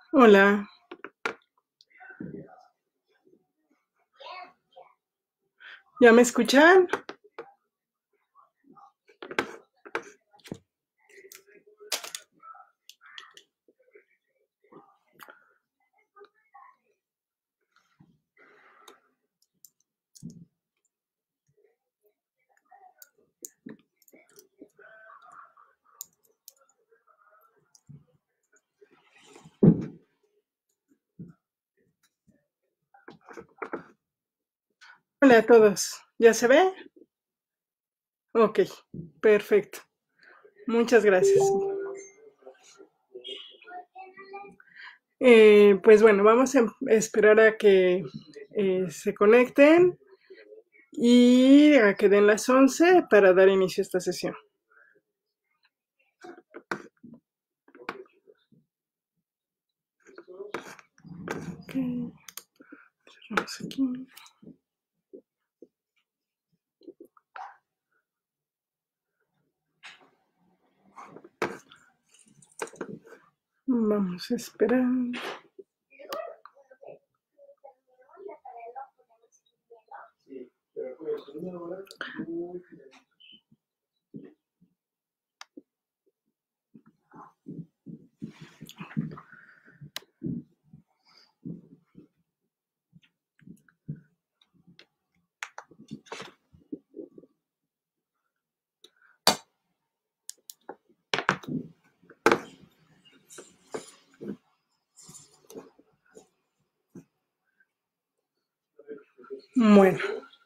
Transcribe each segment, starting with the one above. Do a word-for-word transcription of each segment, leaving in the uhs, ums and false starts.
Hola, ¿ya me escuchan? Hola a todos, ¿ya se ve? Ok, perfecto. Muchas gracias. Eh, pues bueno, vamos a em- esperar a que eh, se conecten y a que den las once para dar inicio a esta sesión. Ok, cerramos aquí. Vamos a esperar. Bueno,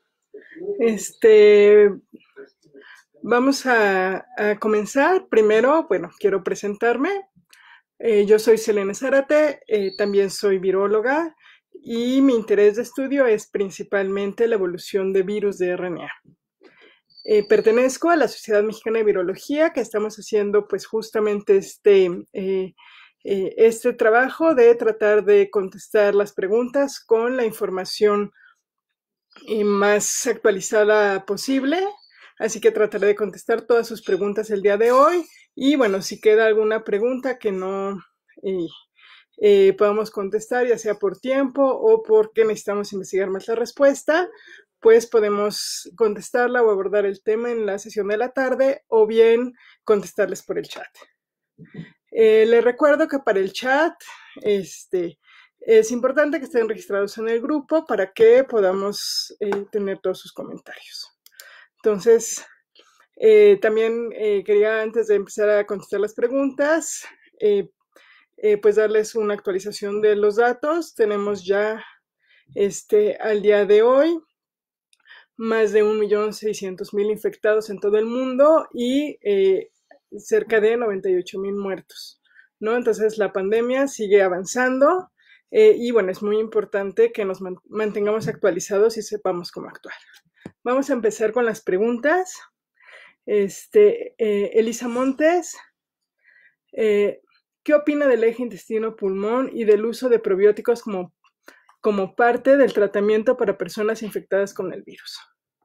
este, vamos a, a comenzar. Primero, bueno, quiero presentarme. Eh, yo soy Selene Zárate, eh, también soy viróloga y mi interés de estudio es principalmente la evolución de virus de R N A. Eh, pertenezco a la Sociedad Mexicana de Virología, que estamos haciendo pues justamente este, eh, eh, este trabajo de tratar de contestar las preguntas con la información eh, más actualizada posible. Así que trataré de contestar todas sus preguntas el día de hoy. Y bueno, si queda alguna pregunta que no eh, eh, podamos contestar, ya sea por tiempo o porque necesitamos investigar más la respuesta, pues podemos contestarla o abordar el tema en la sesión de la tarde o bien contestarles por el chat. Eh, les recuerdo que para el chat este, es importante que estén registrados en el grupo para que podamos eh, tener todos sus comentarios. Entonces, eh, también eh, quería, antes de empezar a contestar las preguntas, eh, eh, pues darles una actualización de los datos. Tenemos ya este, al día de hoy más de un millón seiscientos mil infectados en todo el mundo y eh, cerca de noventa y ocho mil muertos, ¿no? Entonces la pandemia sigue avanzando eh, y bueno, es muy importante que nos man mantengamos actualizados y sepamos cómo actuar. Vamos a empezar con las preguntas. Este, eh, Elisa Montes, eh, ¿qué opina del eje intestino-pulmón y del uso de probióticos como, como parte del tratamiento para personas infectadas con el virus?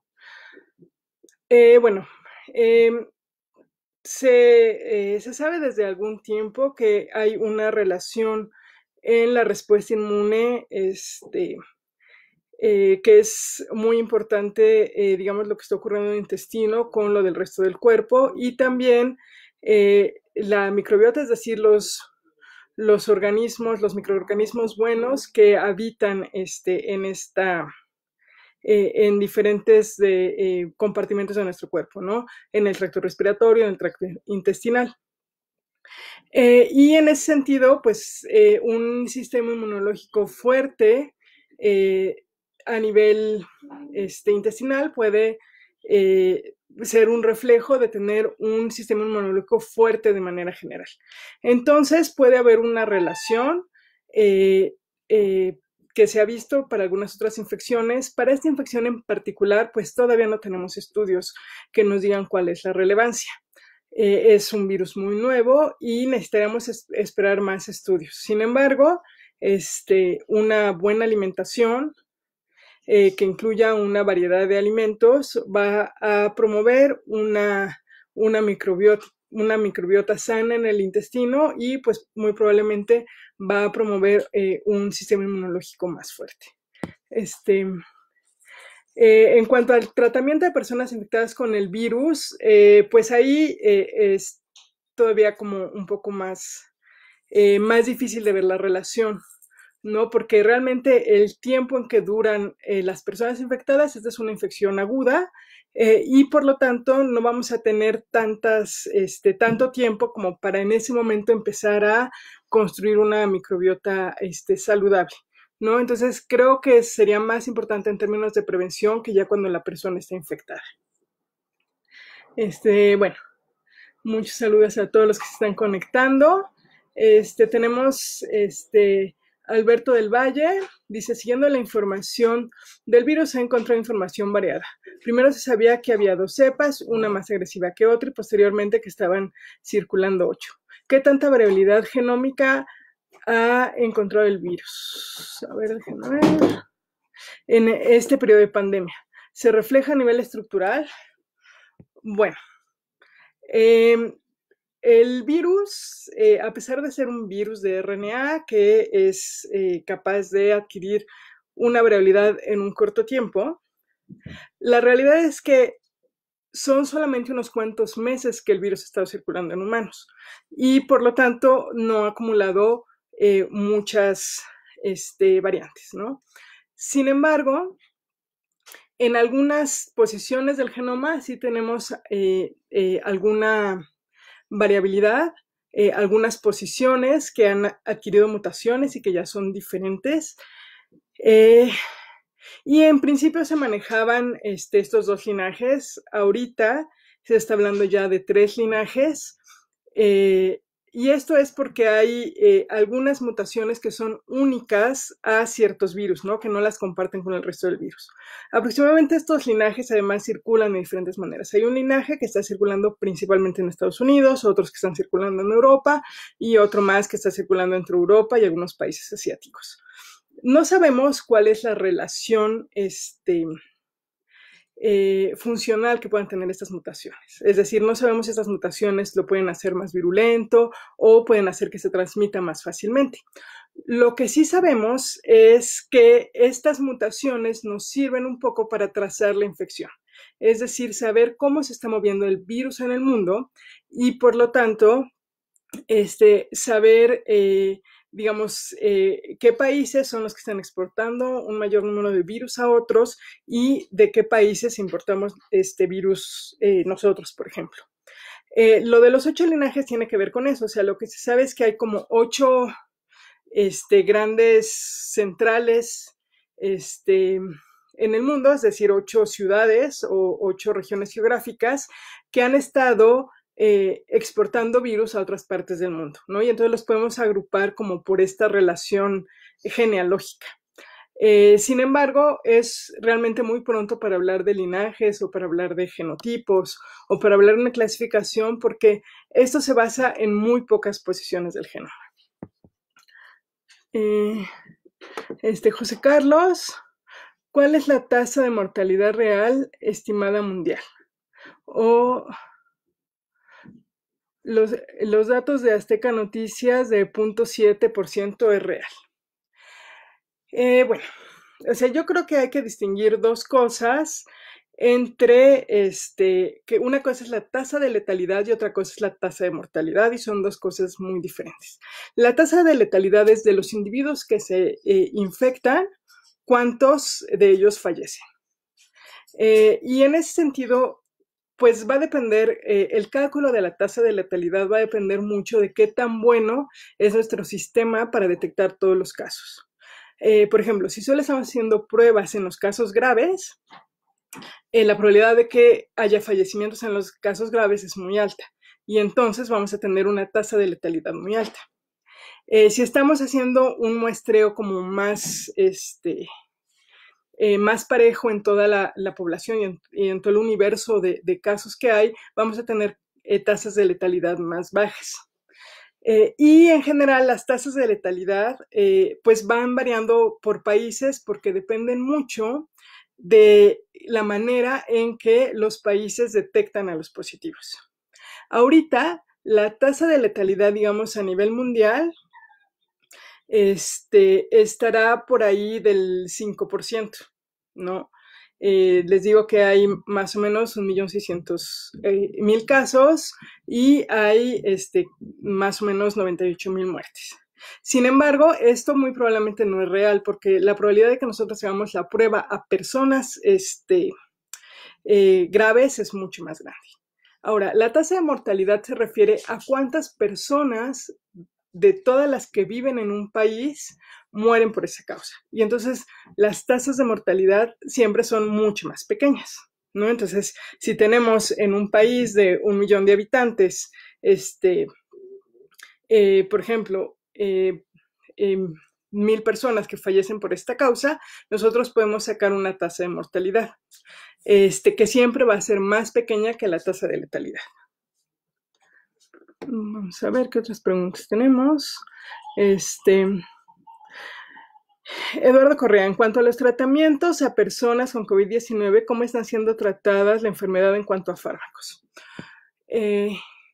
Eh, bueno, eh, se, eh, se sabe desde algún tiempo que hay una relación en la respuesta inmune, este, eh, que es muy importante, eh, digamos, lo que está ocurriendo en el intestino con lo del resto del cuerpo y también eh, la microbiota, es decir, los, los organismos, los microorganismos buenos que habitan este, en esta eh, en diferentes de, eh, compartimentos de nuestro cuerpo, ¿no? En el tracto respiratorio, en el tracto intestinal. Eh, y en ese sentido, pues eh, un sistema inmunológico fuerte eh, a nivel este, intestinal puede eh, ser un reflejo de tener un sistema inmunológico fuerte de manera general. Entonces puede haber una relación eh, eh, que se ha visto para algunas otras infecciones. Para esta infección en particular, pues todavía no tenemos estudios que nos digan cuál es la relevancia. Eh, es un virus muy nuevo y necesitaríamos es esperar más estudios. Sin embargo, este, una buena alimentación eh, que incluya una variedad de alimentos va a promover una, una microbiota, una microbiota sana en el intestino y pues muy probablemente va a promover eh, un sistema inmunológico más fuerte. Este, eh, en cuanto al tratamiento de personas infectadas con el virus, eh, pues ahí eh, es todavía como un poco más, eh, más difícil de ver la relación, ¿no? Porque realmente el tiempo en que duran eh, las personas infectadas, esta es una infección aguda, eh, y por lo tanto no vamos a tener tantas, este, tanto tiempo como para en ese momento empezar a construir una microbiota este, saludable, ¿no? Entonces creo que sería más importante en términos de prevención que ya cuando la persona está infectada. Este, bueno, muchos saludos a todos los que se están conectando. Este, tenemos este, Alberto del Valle, dice, siguiendo la información del virus se ha encontrado información variada. Primero se sabía que había dos cepas, una más agresiva que otra, y posteriormente que estaban circulando ocho. ¿Qué tanta variabilidad genómica ha encontrado el virus? A ver, déjenme ver. En este periodo de pandemia, ¿se refleja a nivel estructural? Bueno, eh, el virus, eh, a pesar de ser un virus de R N A que es eh, capaz de adquirir una variabilidad en un corto tiempo, la realidad es que son solamente unos cuantos meses que el virus ha estado circulando en humanos y por lo tanto no ha acumulado eh, muchas este, variantes, ¿no? Sin embargo, en algunas posiciones del genoma sí tenemos eh, eh, alguna variabilidad, eh, algunas posiciones que han adquirido mutaciones y que ya son diferentes. Eh, y en principio se manejaban este, estos dos linajes. Ahorita se está hablando ya de tres linajes. Eh, y esto es porque hay eh, algunas mutaciones que son únicas a ciertos virus, ¿no? Que no las comparten con el resto del virus. Aproximadamente estos linajes además circulan de diferentes maneras. Hay un linaje que está circulando principalmente en Estados Unidos, otros que están circulando en Europa y otro más que está circulando entre Europa y algunos países asiáticos. No sabemos cuál es la relación este, Eh, funcional que puedan tener estas mutaciones. Es decir, no sabemos si estas mutaciones lo pueden hacer más virulento o pueden hacer que se transmita más fácilmente. Lo que sí sabemos es que estas mutaciones nos sirven un poco para trazar la infección. Es decir, saber cómo se está moviendo el virus en el mundo y por lo tanto, este, saber eh, digamos, eh, qué países son los que están exportando un mayor número de virus a otros y de qué países importamos este virus eh, nosotros, por ejemplo. Eh, lo de los ocho linajes tiene que ver con eso, o sea, lo que se sabe es que hay como ocho este, grandes centrales este, en el mundo, es decir, ocho ciudades o ocho regiones geográficas que han estado Eh, exportando virus a otras partes del mundo, ¿no? Y entonces los podemos agrupar como por esta relación genealógica. Eh, sin embargo, es realmente muy pronto para hablar de linajes o para hablar de genotipos o para hablar de una clasificación porque esto se basa en muy pocas posiciones del genoma. Eh, este, José Carlos, ¿cuál es la tasa de mortalidad real estimada mundial? O Los, los datos de Azteca Noticias de zero punto siete por ciento es real. Eh, bueno, o sea, yo creo que hay que distinguir dos cosas entre, este, que una cosa es la tasa de letalidad y otra cosa es la tasa de mortalidad y son dos cosas muy diferentes. La tasa de letalidad es de los individuos que se eh, infectan, ¿cuántos de ellos fallecen? Eh, y en ese sentido, pues va a depender, eh, el cálculo de la tasa de letalidad va a depender mucho de qué tan bueno es nuestro sistema para detectar todos los casos. Eh, por ejemplo, si solo estamos haciendo pruebas en los casos graves, eh, la probabilidad de que haya fallecimientos en los casos graves es muy alta y entonces vamos a tener una tasa de letalidad muy alta. Eh, si estamos haciendo un muestreo como más, este, Eh, más parejo en toda la, la población y en, y en, todo el universo de, de, casos que hay, vamos a tener eh, tasas de letalidad más bajas. Eh, y en general las tasas de letalidad eh, pues van variando por países porque dependen mucho de la manera en que los países detectan a los positivos. Ahorita, la tasa de letalidad, digamos, a nivel mundial, este, estará por ahí del cinco por ciento, ¿no? Eh, les digo que hay más o menos un millón seiscientos mil casos y hay este, más o menos noventa y ocho mil muertes. Sin embargo, esto muy probablemente no es real, porque la probabilidad de que nosotros hagamos la prueba a personas este, eh, graves es mucho más grande. Ahora, la tasa de mortalidad se refiere a cuántas personas de todas las que viven en un país mueren por esa causa. Y entonces las tasas de mortalidad siempre son mucho más pequeñas, ¿no? Entonces, si tenemos en un país de un millón de habitantes, este, eh, por ejemplo, eh, eh, mil personas que fallecen por esta causa, nosotros podemos sacar una tasa de mortalidad, este, que siempre va a ser más pequeña que la tasa de letalidad. Vamos a ver qué otras preguntas tenemos. Este, Eduardo Correa, en cuanto a los tratamientos a personas con COVID diecinueve, ¿cómo están siendo tratadas la enfermedad en cuanto a fármacos? Eh,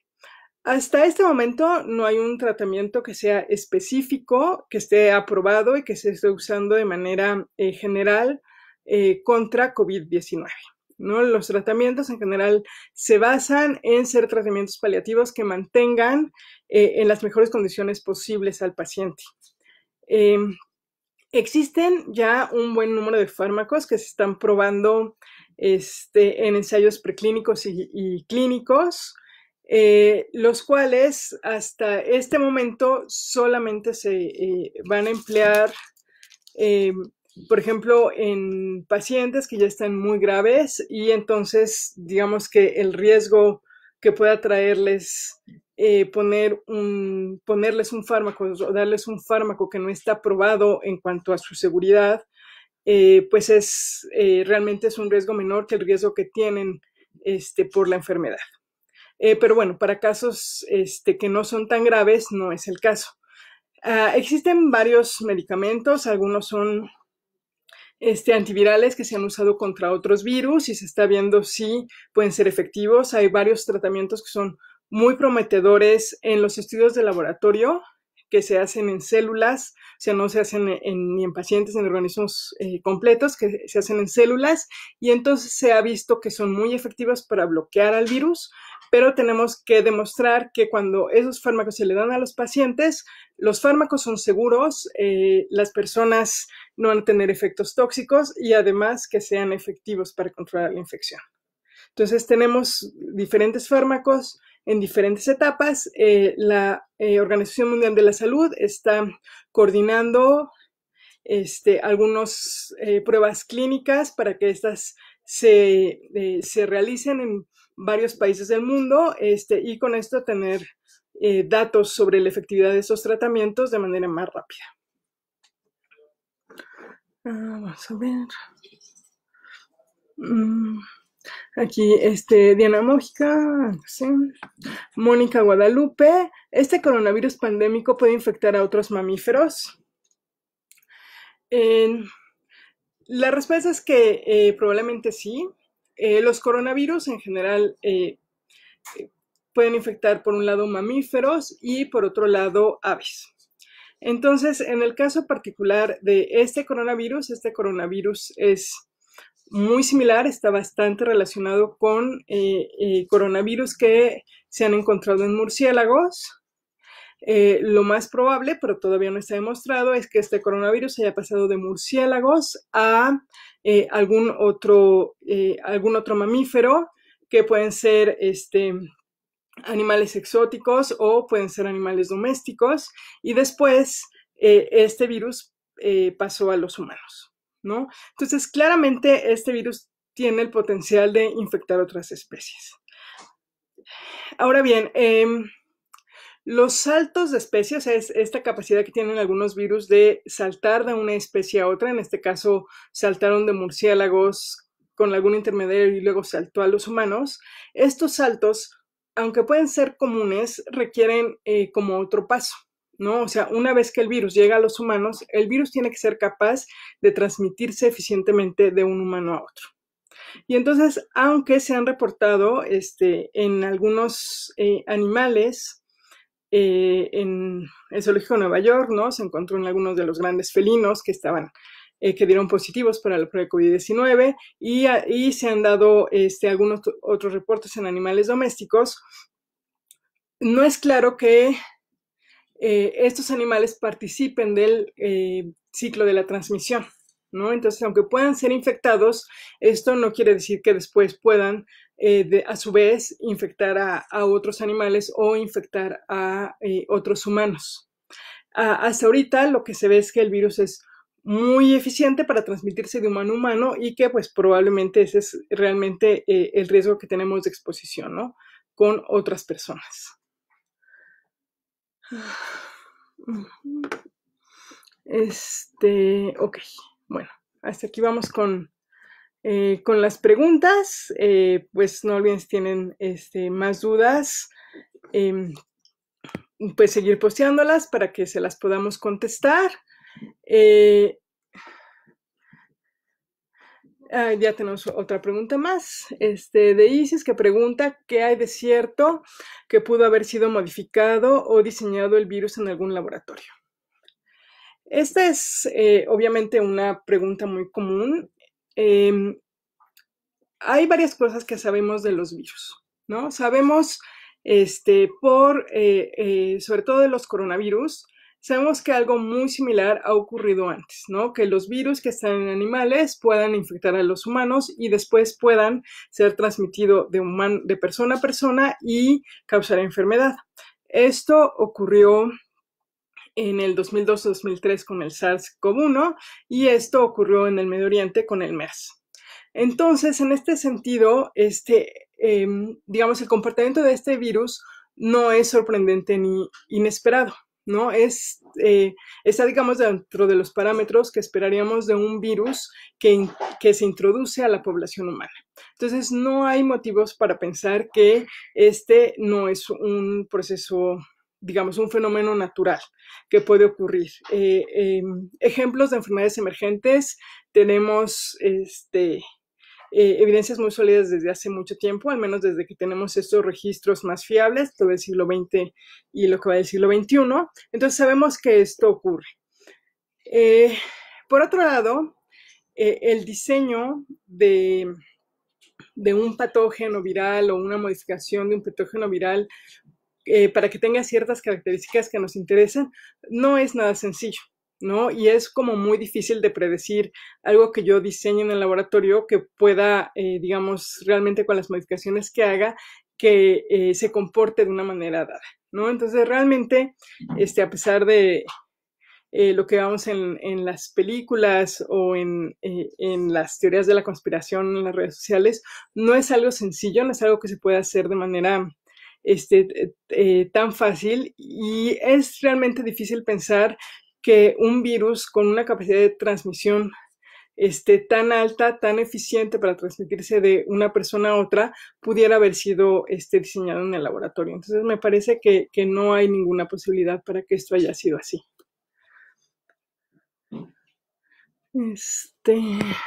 hasta este momento no hay un tratamiento que sea específico, que esté aprobado y que se esté usando de manera eh, general eh, contra COVID diecinueve. ¿No? Los tratamientos en general se basan en ser tratamientos paliativos que mantengan eh, en las mejores condiciones posibles al paciente. Eh, existen ya un buen número de fármacos que se están probando este, en ensayos preclínicos y, y clínicos, eh, los cuales hasta este momento solamente se eh, van a emplear eh, por ejemplo, en pacientes que ya están muy graves y entonces digamos que el riesgo que pueda traerles eh, poner un, ponerles un fármaco o darles un fármaco que no está probado en cuanto a su seguridad, eh, pues es eh, realmente es un riesgo menor que el riesgo que tienen este, por la enfermedad. Eh, pero bueno, para casos este, que no son tan graves no es el caso. Uh, existen varios medicamentos, algunos son Este, antivirales que se han usado contra otros virus y se está viendo si pueden ser efectivos. Hay varios tratamientos que son muy prometedores en los estudios de laboratorio que se hacen en células, o sea, no se hacen en, ni en pacientes ni en organismos eh, completos, que se hacen en células, y entonces se ha visto que son muy efectivos para bloquear al virus, pero tenemos que demostrar que cuando esos fármacos se le dan a los pacientes, los fármacos son seguros, eh, las personas no van a tener efectos tóxicos y además que sean efectivos para controlar la infección. Entonces tenemos diferentes fármacos en diferentes etapas. Eh, la eh, Organización Mundial de la Salud está coordinando este, algunas eh, pruebas clínicas para que estas se, eh, se realicen en varios países del mundo este, y con esto tener eh, datos sobre la efectividad de esos tratamientos de manera más rápida. Ah, vamos a ver. Mm. Aquí, este, Diana Mójica, ¿sí? Mónica Guadalupe, ¿este coronavirus pandémico puede infectar a otros mamíferos? Eh, la respuesta es que eh, probablemente sí. Eh, los coronavirus en general eh, pueden infectar por un lado mamíferos y por otro lado aves. Entonces, en el caso particular de este coronavirus, este coronavirus es muy similar, está bastante relacionado con eh, eh, coronavirus que se han encontrado en murciélagos. Eh, lo más probable, pero todavía no está demostrado, es que este coronavirus haya pasado de murciélagos a eh, algún, otro, eh, algún otro mamífero, que pueden ser este, animales exóticos o pueden ser animales domésticos, y después eh, este virus eh, pasó a los humanos, ¿no? Entonces, claramente este virus tiene el potencial de infectar otras especies. Ahora bien, eh, los saltos de especies es esta capacidad que tienen algunos virus de saltar de una especie a otra. En este caso, saltaron de murciélagos con algún intermediario y luego saltó a los humanos. Estos saltos, aunque pueden ser comunes, requieren eh, como otro paso, ¿no? O sea, una vez que el virus llega a los humanos, el virus tiene que ser capaz de transmitirse eficientemente de un humano a otro. Y entonces, aunque se han reportado este, en algunos eh, animales, eh, en el Zoológico de Nueva York, ¿no? Se encontró en algunos de los grandes felinos que estaban, eh, que dieron positivos para la prueba de COVID diecinueve, y, y se han dado este, algunos otros reportes en animales domésticos. No es claro que eh, estos animales participen del eh, ciclo de la transmisión, ¿no? Entonces, aunque puedan ser infectados, esto no quiere decir que después puedan, eh, de, a su vez, infectar a, a, otros animales o infectar a eh, otros humanos. Ah, hasta ahorita lo que se ve es que el virus es muy eficiente para transmitirse de humano a humano y que pues probablemente ese es realmente eh, el riesgo que tenemos de exposición, ¿no? Con otras personas. Este, ok, bueno, hasta aquí vamos con, eh, con las preguntas. Eh, pues no olviden si tienen este, más dudas, eh, pues seguir posteándolas para que se las podamos contestar. Eh, ah, ya tenemos otra pregunta más, este, de Isis, que pregunta qué hay de cierto que pudo haber sido modificado o diseñado el virus en algún laboratorio. Esta es eh, obviamente una pregunta muy común. Eh, hay varias cosas que sabemos de los virus, ¿no? Sabemos, este, por, eh, eh, sobre todo de los coronavirus, sabemos que algo muy similar ha ocurrido antes, ¿no? Que los virus que están en animales puedan infectar a los humanos y después puedan ser transmitidos de, de persona a persona y causar enfermedad. Esto ocurrió en el dos mil dos dos mil tres con el SARS CoV uno y esto ocurrió en el Medio Oriente con el MERS. Entonces, en este sentido, este, eh, digamos, el comportamiento de este virus no es sorprendente ni inesperado, ¿no? Es, eh, está, digamos, dentro de los parámetros que esperaríamos de un virus que, que se introduce a la población humana. Entonces, no hay motivos para pensar que este no es un proceso, digamos, un fenómeno natural que puede ocurrir. Eh, eh, ejemplos de enfermedades emergentes tenemos este, eh, evidencias muy sólidas desde hace mucho tiempo, al menos desde que tenemos estos registros más fiables, todo el siglo veinte y lo que va del siglo veintiuno. Entonces sabemos que esto ocurre. Eh, por otro lado, eh, el diseño de, de un patógeno viral o una modificación de un patógeno viral Eh, para que tenga ciertas características que nos interesan, no es nada sencillo, ¿no? Y es como muy difícil de predecir algo que yo diseñe en el laboratorio que pueda, eh, digamos, realmente con las modificaciones que haga, que eh, se comporte de una manera dada, ¿no? Entonces, realmente, este, a pesar de eh, lo que vemos en, en las películas o en, eh, en las teorías de la conspiración en las redes sociales, no es algo sencillo, no es algo que se pueda hacer de manera Este, eh, tan fácil, y es realmente difícil pensar que un virus con una capacidad de transmisión este, tan alta, tan eficiente para transmitirse de una persona a otra, pudiera haber sido este, diseñado en el laboratorio. Entonces me parece que, que no hay ninguna posibilidad para que esto haya sido así. Este,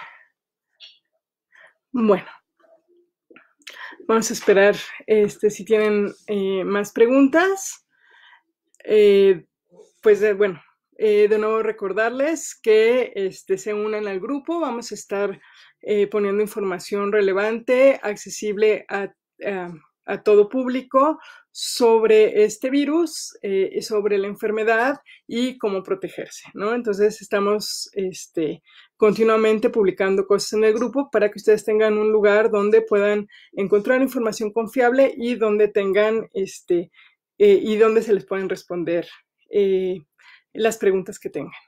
bueno. Vamos a esperar este, si tienen eh, más preguntas. Eh, pues eh, bueno, eh, de nuevo recordarles que este, se unan al grupo. Vamos a estar eh, poniendo información relevante, accesible a, a, a todo público sobre este virus, eh, sobre la enfermedad y cómo protegerse, ¿no? Entonces estamos este, continuamente publicando cosas en el grupo para que ustedes tengan un lugar donde puedan encontrar información confiable y donde tengan este, eh, y donde se les pueden responder eh, las preguntas que tengan.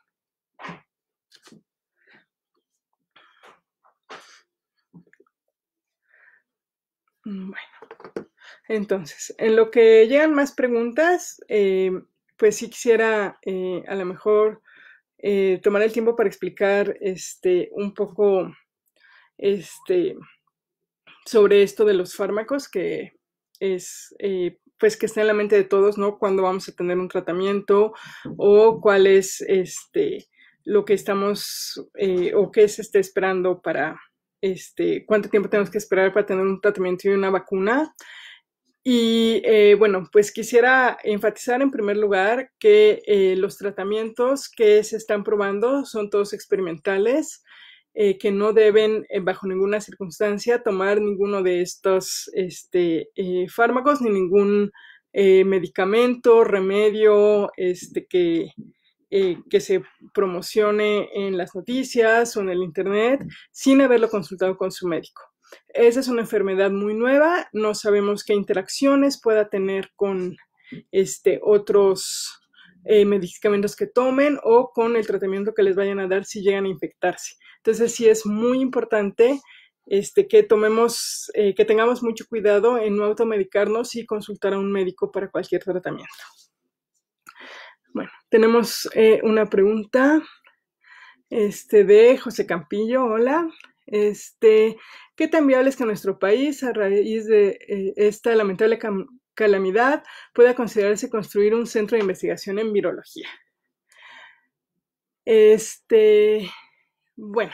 Bueno, entonces, en lo que llegan más preguntas, eh, pues sí quisiera eh, a lo mejor eh, tomar el tiempo para explicar este, un poco este, sobre esto de los fármacos, que es, eh, pues que está en la mente de todos, ¿no? Cuándo vamos a tener un tratamiento o cuál es este, lo que estamos eh, o qué se está esperando para este, cuánto tiempo tenemos que esperar para tener un tratamiento y una vacuna. Y eh, bueno, pues quisiera enfatizar en primer lugar que eh, los tratamientos que se están probando son todos experimentales, eh, que no deben eh, bajo ninguna circunstancia tomar ninguno de estos este, eh, fármacos ni ningún eh, medicamento, remedio este, que, eh, que se promocione en las noticias o en el internet sin haberlo consultado con su médico. Esa es una enfermedad muy nueva, no sabemos qué interacciones pueda tener con este, otros eh, medicamentos que tomen o con el tratamiento que les vayan a dar si llegan a infectarse. Entonces sí es muy importante este, que tomemos, eh, que tengamos mucho cuidado en no automedicarnos y consultar a un médico para cualquier tratamiento. Bueno, tenemos eh, una pregunta este, de José Campillo, hola. Este, ¿qué tan viable es que nuestro país, a raíz de eh, esta lamentable calamidad, pueda considerarse construir un centro de investigación en virología? Este, bueno,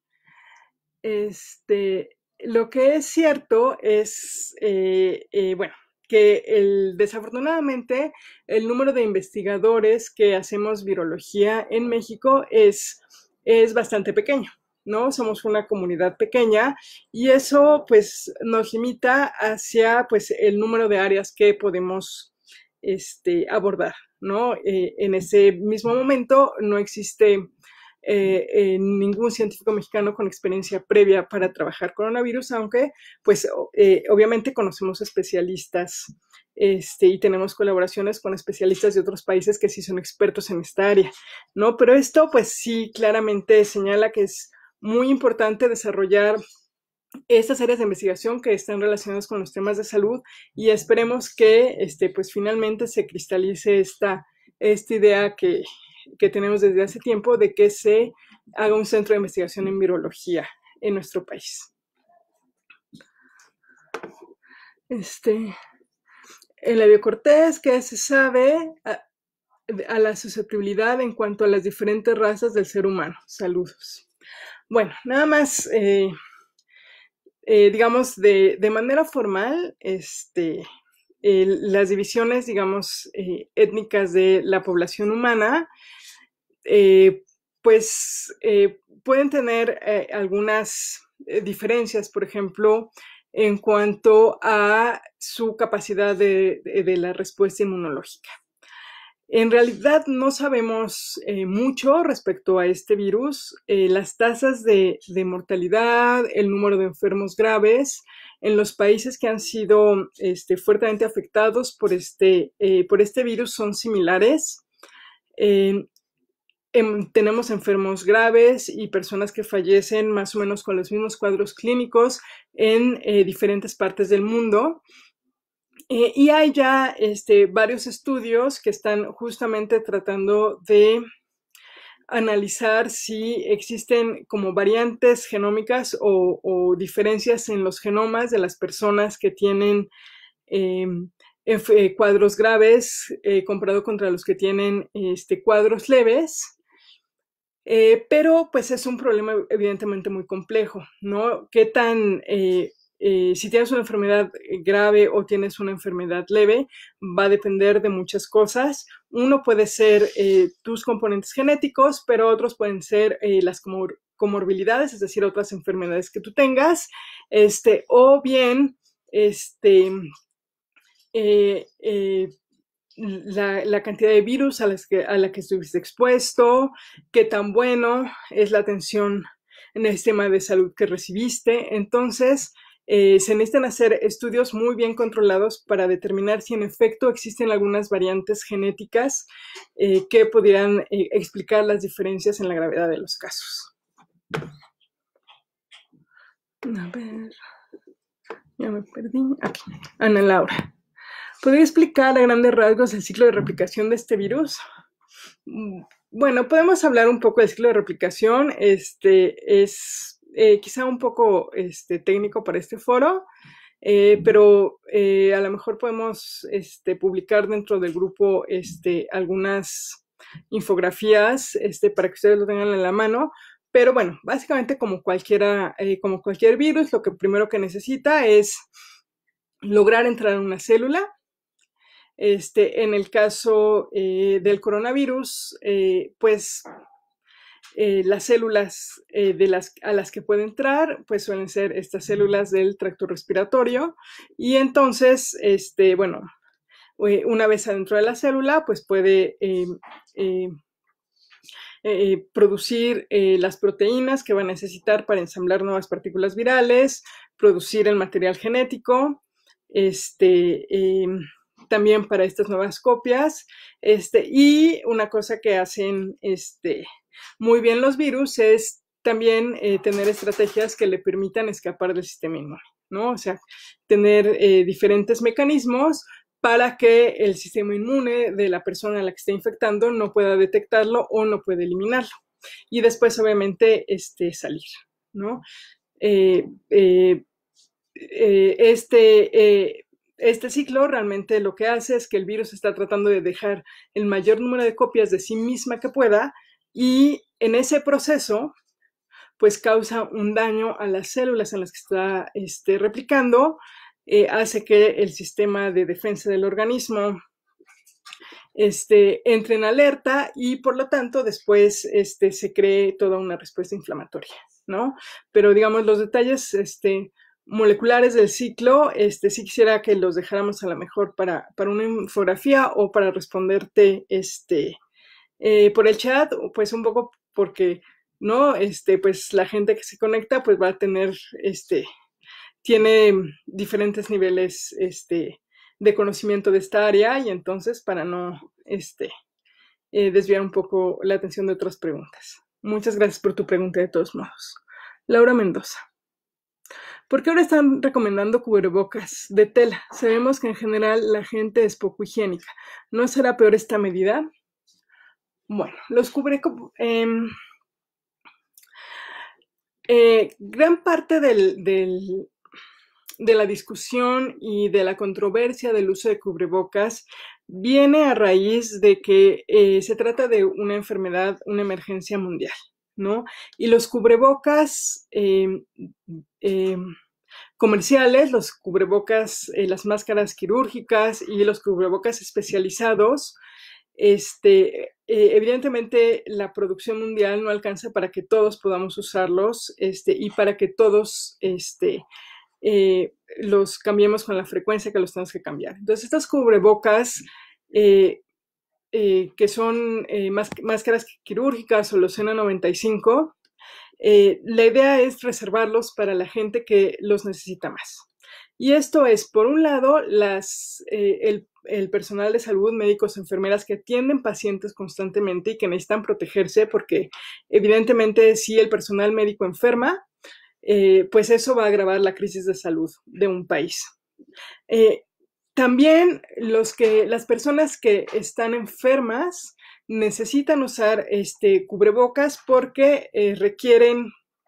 este, lo que es cierto es, eh, eh, bueno, que el, desafortunadamente el número de investigadores que hacemos virología en México es, es bastante pequeño, ¿no? Somos una comunidad pequeña y eso pues nos limita hacia pues el número de áreas que podemos este, abordar, ¿no? Eh, en ese mismo momento no existe eh, eh, ningún científico mexicano con experiencia previa para trabajar coronavirus, aunque pues eh, obviamente conocemos especialistas este, y tenemos colaboraciones con especialistas de otros países que sí son expertos en esta área, ¿no? Pero esto pues sí claramente señala que es muy importante desarrollar estas áreas de investigación que están relacionadas con los temas de salud y esperemos que este, pues finalmente se cristalice esta, esta idea que, que tenemos desde hace tiempo de que se haga un centro de investigación en virología en nuestro país. Este, en la biocortés, ¿qué se sabe a, a la susceptibilidad en cuanto a las diferentes razas del ser humano? Saludos. Bueno, nada más... Eh, Eh, digamos, de, de, manera formal, este, eh, las divisiones, digamos, eh, étnicas de la población humana, eh, pues eh, pueden tener eh, algunas eh, diferencias, por ejemplo, en cuanto a su capacidad de, de, de la respuesta inmunológica. En realidad no sabemos eh, mucho respecto a este virus. Eh, las tasas de, de mortalidad, el número de enfermos graves en los países que han sido este, fuertemente afectados por este, eh, por este virus son similares. Eh, em, tenemos enfermos graves y personas que fallecen más o menos con los mismos cuadros clínicos en eh, diferentes partes del mundo. Eh, y hay ya este, varios estudios que están justamente tratando de analizar si existen como variantes genómicas o, o diferencias en los genomas de las personas que tienen eh, eh, cuadros graves eh, comparado contra los que tienen este, cuadros leves. Eh, pero pues es un problema evidentemente muy complejo, ¿no? ¿Qué tan... Eh, Eh, si tienes una enfermedad grave o tienes una enfermedad leve, va a depender de muchas cosas. Uno puede ser eh, tus componentes genéticos, pero otros pueden ser eh, las comor comorbilidades, es decir, otras enfermedades que tú tengas, este, o bien este, eh, eh, la, la cantidad de virus a, las que, a la que estuviste expuesto, qué tan bueno es la atención en el sistema de salud que recibiste. Entonces, Eh, se necesitan hacer estudios muy bien controlados para determinar si en efecto existen algunas variantes genéticas eh, que pudieran eh, explicar las diferencias en la gravedad de los casos. A ver, ya me perdí. Aquí, Ana Laura. ¿Podría explicar a grandes rasgos el ciclo de replicación de este virus? Bueno, podemos hablar un poco del ciclo de replicación. Este es Eh, quizá un poco este, técnico para este foro, eh, pero eh, a lo mejor podemos este, publicar dentro del grupo este, algunas infografías este, para que ustedes lo tengan en la mano, Pero bueno, básicamente como, cualquiera, eh, como cualquier virus, lo que primero que necesita es lograr entrar en una célula. Este, en el caso eh, del coronavirus, eh, pues eh, las células eh, de las, a las que puede entrar, pues suelen ser estas células del tracto respiratorio. Y entonces, este, bueno, eh, una vez adentro de la célula, pues puede eh, eh, eh, producir eh, las proteínas que va a necesitar para ensamblar nuevas partículas virales, producir el material genético, este, eh, también para estas nuevas copias. Este, y una cosa que hacen este, muy bien los virus es también eh, tener estrategias que le permitan escapar del sistema inmune, ¿no? O sea, tener eh, diferentes mecanismos para que el sistema inmune de la persona a la que está infectando no pueda detectarlo o no pueda eliminarlo. Y después, obviamente, este, salir, ¿no? Eh, eh, eh, este, eh, este ciclo realmente lo que hace es que el virus está tratando de dejar el mayor número de copias de sí misma que pueda, y en ese proceso pues causa un daño a las células en las que está este, replicando, eh, hace que el sistema de defensa del organismo este, entre en alerta y por lo tanto después este, se cree toda una respuesta inflamatoria, ¿no? Pero digamos los detalles este, moleculares del ciclo, este, sí quisiera que los dejáramos a lo mejor para, para una infografía o para responderte este, eh, por el chat, pues un poco porque, ¿no? Este, pues la gente que se conecta pues va a tener, este, tiene diferentes niveles, este, de conocimiento de esta área, y entonces para no, este, eh, desviar un poco la atención de otras preguntas. Muchas gracias por tu pregunta de todos modos. Laura Mendoza. ¿Por qué ahora están recomendando cubrebocas de tela? Sabemos que en general la gente es poco higiénica. ¿No será peor esta medida? Bueno, los cubrebocas... Eh, eh, gran parte del, del, de la discusión y de la controversia del uso de cubrebocas viene a raíz de que eh, se trata de una enfermedad, una emergencia mundial, ¿no? Y los cubrebocas eh, eh, comerciales, los cubrebocas, eh, las máscaras quirúrgicas y los cubrebocas especializados, este, eh, evidentemente la producción mundial no alcanza para que todos podamos usarlos este, y para que todos este, eh, los cambiemos con la frecuencia que los tenemos que cambiar. Entonces, estas cubrebocas eh, eh, que son eh, más, máscaras quirúrgicas o los N noventa y cinco, eh, la idea es reservarlos para la gente que los necesita más. Y esto es, por un lado, las, eh, el, el personal de salud, médicos, enfermeras que atienden pacientes constantemente y que necesitan protegerse porque evidentemente si el personal médico enferma, eh, pues eso va a agravar la crisis de salud de un país. Eh, también los que, las personas que están enfermas necesitan usar este, cubrebocas porque eh, requieren,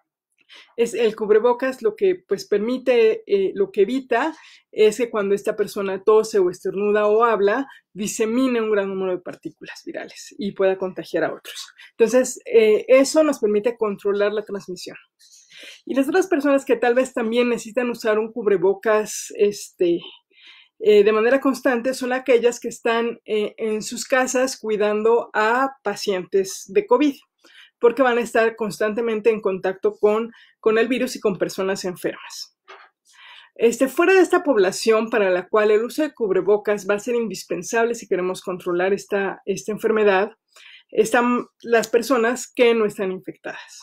es el cubrebocas lo que pues permite, eh, lo que evita es que cuando esta persona tose o estornuda o habla, disemine un gran número de partículas virales y pueda contagiar a otros. Entonces, eh, eso nos permite controlar la transmisión. Y las otras personas que tal vez también necesitan usar un cubrebocas este, eh, de manera constante son aquellas que están eh, en sus casas cuidando a pacientes de COVID, porque van a estar constantemente en contacto con, con el virus y con personas enfermas. Este, fuera de esta población para la cual el uso de cubrebocas va a ser indispensable si queremos controlar esta, esta enfermedad, están las personas que no están infectadas.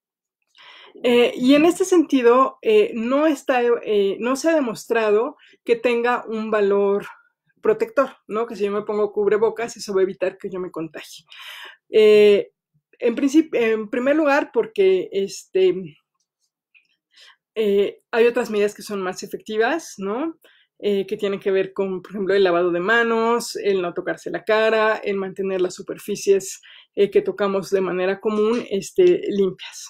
Eh, y en este sentido, eh, no, está, eh, no se ha demostrado que tenga un valor protector, ¿no? Que si yo me pongo cubrebocas, eso va a evitar que yo me contagie. Eh, en, en primer lugar, porque este, eh, hay otras medidas que son más efectivas, ¿no? Eh, que tienen que ver con, por ejemplo, el lavado de manos, el no tocarse la cara, el mantener las superficies eh, que tocamos de manera común este, limpias.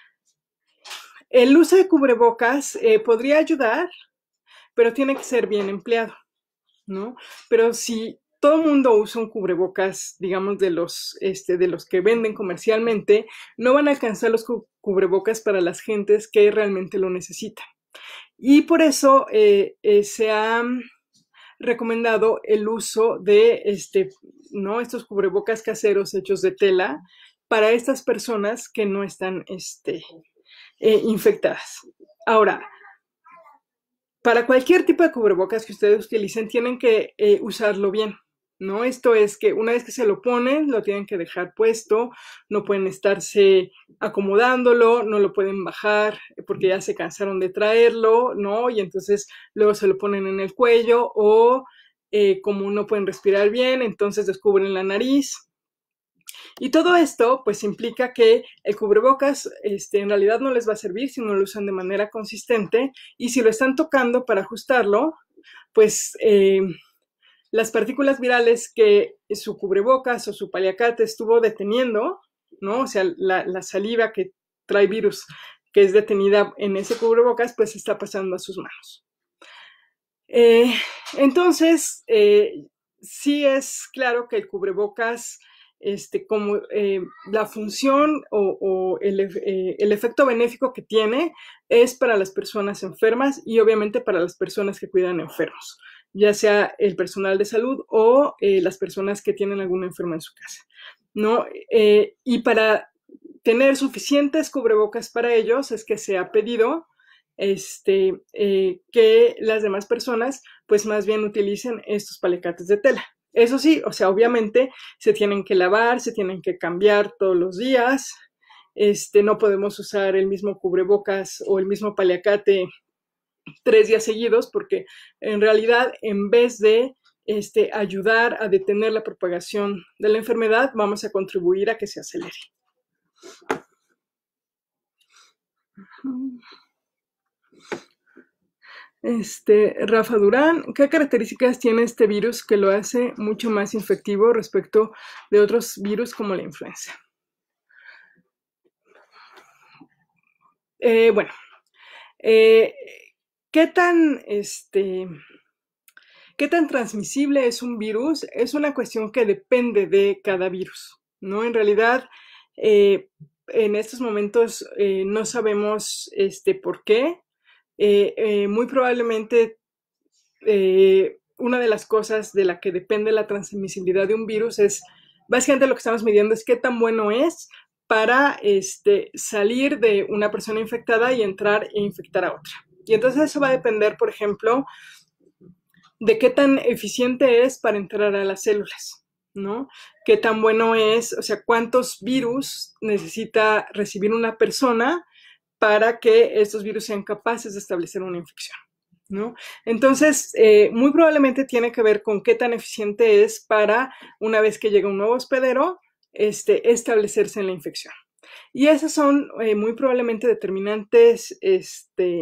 El uso de cubrebocas eh, podría ayudar, pero tiene que ser bien empleado, ¿no? Pero si todo el mundo usa un cubrebocas, digamos, de los, este, de los que venden comercialmente, no van a alcanzar los cu cubrebocas para las gentes que realmente lo necesitan. Y por eso eh, eh, se ha recomendado el uso de este, ¿no? estos cubrebocas caseros hechos de tela para estas personas que no están este, eh, infectadas. Ahora, para cualquier tipo de cubrebocas que ustedes utilicen, tienen que eh, usarlo bien, ¿no? Esto es que una vez que se lo ponen, lo tienen que dejar puesto, no pueden estarse acomodándolo, no lo pueden bajar porque ya se cansaron de traerlo, ¿no? Y entonces luego se lo ponen en el cuello o eh, como no pueden respirar bien, entonces descubren la nariz. Y todo esto, pues, implica que el cubrebocas, este, en realidad no les va a servir si no lo usan de manera consistente, y si lo están tocando para ajustarlo, pues, eh, las partículas virales que su cubrebocas o su paliacate estuvo deteniendo, ¿no? O sea, la, la saliva que trae virus que es detenida en ese cubrebocas, pues está pasando a sus manos. Eh, entonces, eh, sí es claro que el cubrebocas, este, como eh, la función o, o el, eh, el efecto benéfico que tiene es para las personas enfermas y obviamente para las personas que cuidan enfermos, ya sea el personal de salud o eh, las personas que tienen alguna enferma en su casa, ¿no? Eh, y para tener suficientes cubrebocas para ellos es que se ha pedido este, eh, que las demás personas pues más bien utilicen estos paliacates de tela. Eso sí, o sea, obviamente se tienen que lavar, se tienen que cambiar todos los días, este, no podemos usar el mismo cubrebocas o el mismo paliacate tres días seguidos porque en realidad en vez de este, ayudar a detener la propagación de la enfermedad, vamos a contribuir a que se acelere. Este, Rafa Durán, ¿qué características tiene este virus que lo hace mucho más infectivo respecto de otros virus como la influenza? Eh, bueno, eh, ¿qué tan, este, qué tan transmisible es un virus? Es una cuestión que depende de cada virus, ¿no? En realidad, eh, en estos momentos eh, no sabemos este, por qué. Eh, eh, muy probablemente eh, una de las cosas de la que depende la transmisibilidad de un virus es, básicamente lo que estamos midiendo es qué tan bueno es para este, salir de una persona infectada y entrar e infectar a otra. Y entonces eso va a depender, por ejemplo, de qué tan eficiente es para entrar a las células, ¿no? Qué tan bueno es, o sea, cuántos virus necesita recibir una persona para que estos virus sean capaces de establecer una infección, ¿no? Entonces, eh, muy probablemente tiene que ver con qué tan eficiente es para, una vez que llega un nuevo hospedero, este, establecerse en la infección. Y esas son eh, muy probablemente determinantes este,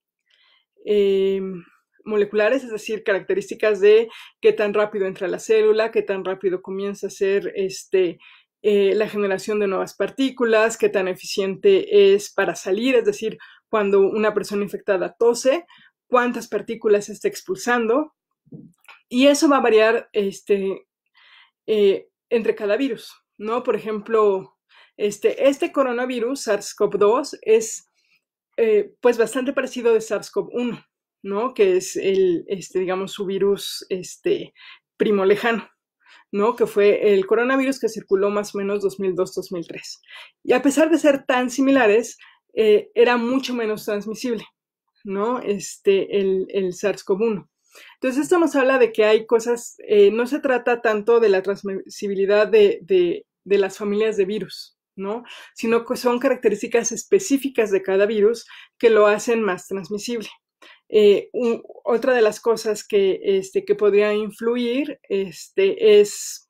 eh, moleculares, es decir, características de qué tan rápido entra la célula, qué tan rápido comienza a ser este, eh, la generación de nuevas partículas, qué tan eficiente es para salir, es decir, cuando una persona infectada tose, cuántas partículas está expulsando, y eso va a variar este, eh, entre cada virus, ¿no? Por ejemplo, este, este coronavirus, SARS-CoV dos, es eh, pues bastante parecido de SARS-CoV uno, ¿no? Que es el, este, digamos, su virus este, primo lejano, ¿no? Que fue el coronavirus que circuló más o menos dos mil dos a dos mil tres. Y a pesar de ser tan similares, eh, era mucho menos transmisible, ¿no? Este, el, el SARS-CoV uno. Entonces esto nos habla de que hay cosas, eh, no se trata tanto de la transmisibilidad de, de, de las familias de virus, ¿no? Sino que son características específicas de cada virus que lo hacen más transmisible. Eh, un, otra de las cosas que, este, que podría influir este, es,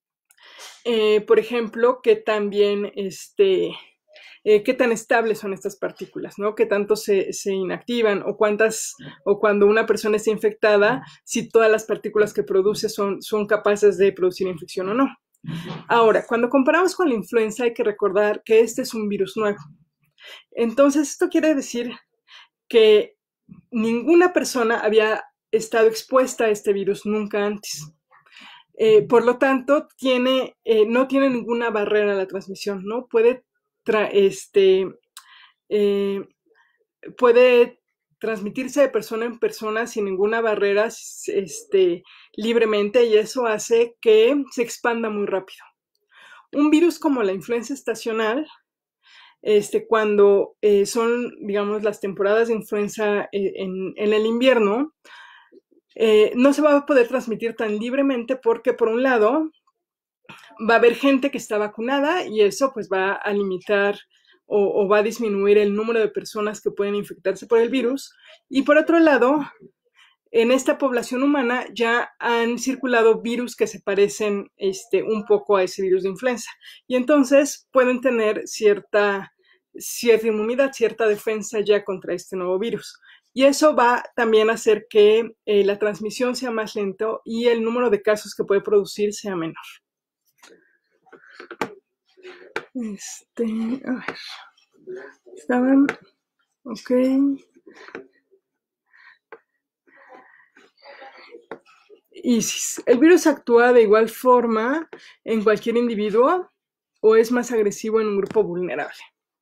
eh, por ejemplo, que también este, eh, qué tan estables son estas partículas, ¿no? Qué tanto se, se inactivan o cuántas, o cuando una persona está infectada, si todas las partículas que produce son, son capaces de producir infección o no. Ahora, cuando comparamos con la influenza, hay que recordar que este es un virus nuevo. Entonces, esto quiere decir que ninguna persona había estado expuesta a este virus nunca antes. Eh, por lo tanto, tiene, eh, no tiene ninguna barrera a la transmisión, ¿no? Puede, tra este, eh, puede transmitirse de persona en persona sin ninguna barrera, este, libremente, y eso hace que se expanda muy rápido. Un virus como la influenza estacional, este, cuando eh, son, digamos, las temporadas de influenza eh, en, en el invierno, eh, no se va a poder transmitir tan libremente porque, por un lado, va a haber gente que está vacunada y eso pues va a limitar o, o va a disminuir el número de personas que pueden infectarse por el virus. Y por otro lado, en esta población humana ya han circulado virus que se parecen este, un poco a ese virus de influenza. Y entonces pueden tener cierta, cierta inmunidad, cierta defensa ya contra este nuevo virus. Y eso va también a hacer que eh, la transmisión sea más lento y el número de casos que puede producir sea menor. Este, a ver, estaban, ok. ISIS. ¿El virus actúa de igual forma en cualquier individuo o es más agresivo en un grupo vulnerable?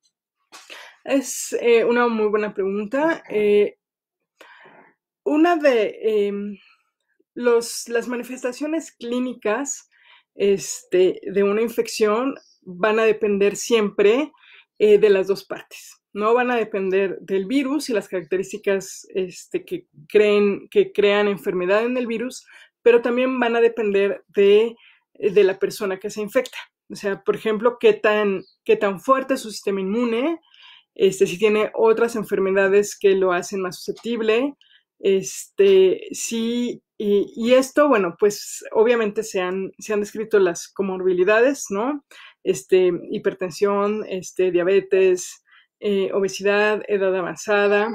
Es eh, una muy buena pregunta. Eh, una de eh, los, las manifestaciones clínicas este, de una infección van a depender siempre eh, de las dos partes. No van a depender del virus y las características este, que, creen, que crean enfermedad en el virus, pero también van a depender de, de la persona que se infecta. O sea, por ejemplo, qué tan, qué tan fuerte es su sistema inmune, este, si tiene otras enfermedades que lo hacen más susceptible, este, sí, y, y esto, bueno, pues obviamente se han, se han descrito las comorbilidades, ¿no? Este, hipertensión, este, diabetes, eh, obesidad, edad avanzada.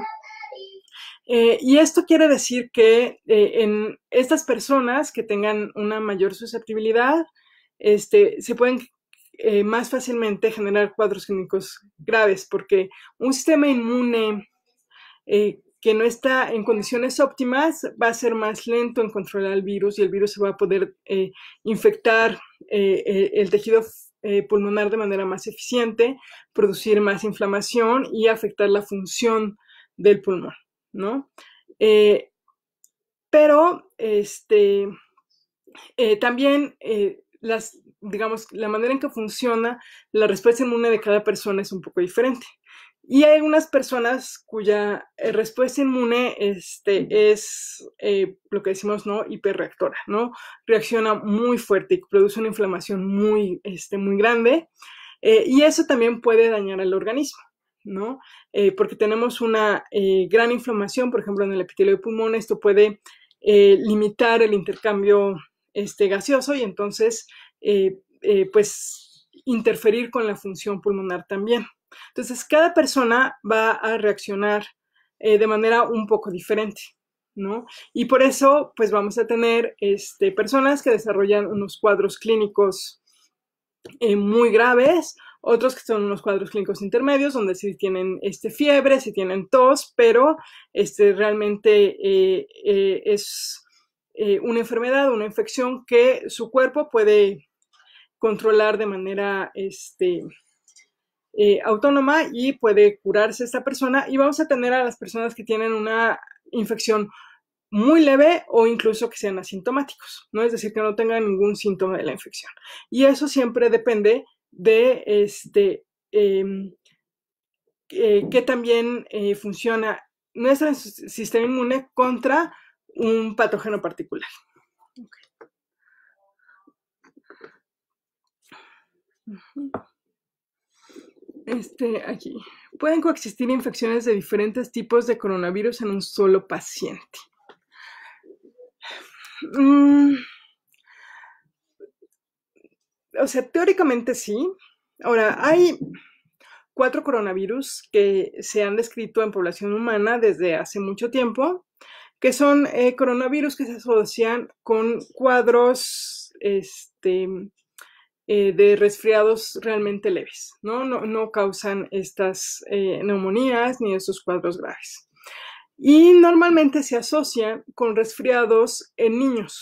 Eh, y esto quiere decir que eh, en estas personas que tengan una mayor susceptibilidad, este, se pueden eh, más fácilmente generar cuadros clínicos graves, porque un sistema inmune eh, que no está en condiciones óptimas va a ser más lento en controlar el virus y el virus se va a poder eh, infectar eh, eh, el tejido eh, pulmonar de manera más eficiente, producir más inflamación y afectar la función del pulmón, ¿no? Eh, pero este, eh, también eh, las, digamos, la manera en que funciona la respuesta inmune de cada persona es un poco diferente. Y hay unas personas cuya eh, respuesta inmune este, es eh, lo que decimos, ¿no? Hiperreactora, ¿no? Reacciona muy fuerte y produce una inflamación muy, este, muy grande. Eh, y eso también puede dañar al organismo, ¿no? Eh, porque tenemos una eh, gran inflamación, por ejemplo, en el epitelio de pulmón, esto puede eh, limitar el intercambio este, gaseoso y entonces, eh, eh, pues, interferir con la función pulmonar también. Entonces, cada persona va a reaccionar eh, de manera un poco diferente, ¿no? Y por eso, pues vamos a tener este, personas que desarrollan unos cuadros clínicos eh, muy graves, otros que son unos cuadros clínicos intermedios, donde sí tienen este, fiebre, sí tienen tos, pero este, realmente eh, eh, es eh, una enfermedad, una infección que su cuerpo puede controlar de manera este, eh, autónoma y puede curarse esta persona. Y vamos a tener a las personas que tienen una infección muy leve o incluso que sean asintomáticos, ¿no? Es decir, que no tengan ningún síntoma de la infección. Y eso siempre depende de este, eh, eh, que también eh, funciona nuestro sistema inmune contra un patógeno particular. Okay. Uh-huh. Este, aquí. Pueden coexistir infecciones de diferentes tipos de coronavirus en un solo paciente. Mm, o sea, teóricamente sí. Ahora, hay cuatro coronavirus que se han descrito en población humana desde hace mucho tiempo, que son eh, coronavirus que se asocian con cuadros este, eh, de resfriados realmente leves, ¿no? No, no causan estas eh, neumonías ni estos cuadros graves. Y normalmente se asocian con resfriados en niños,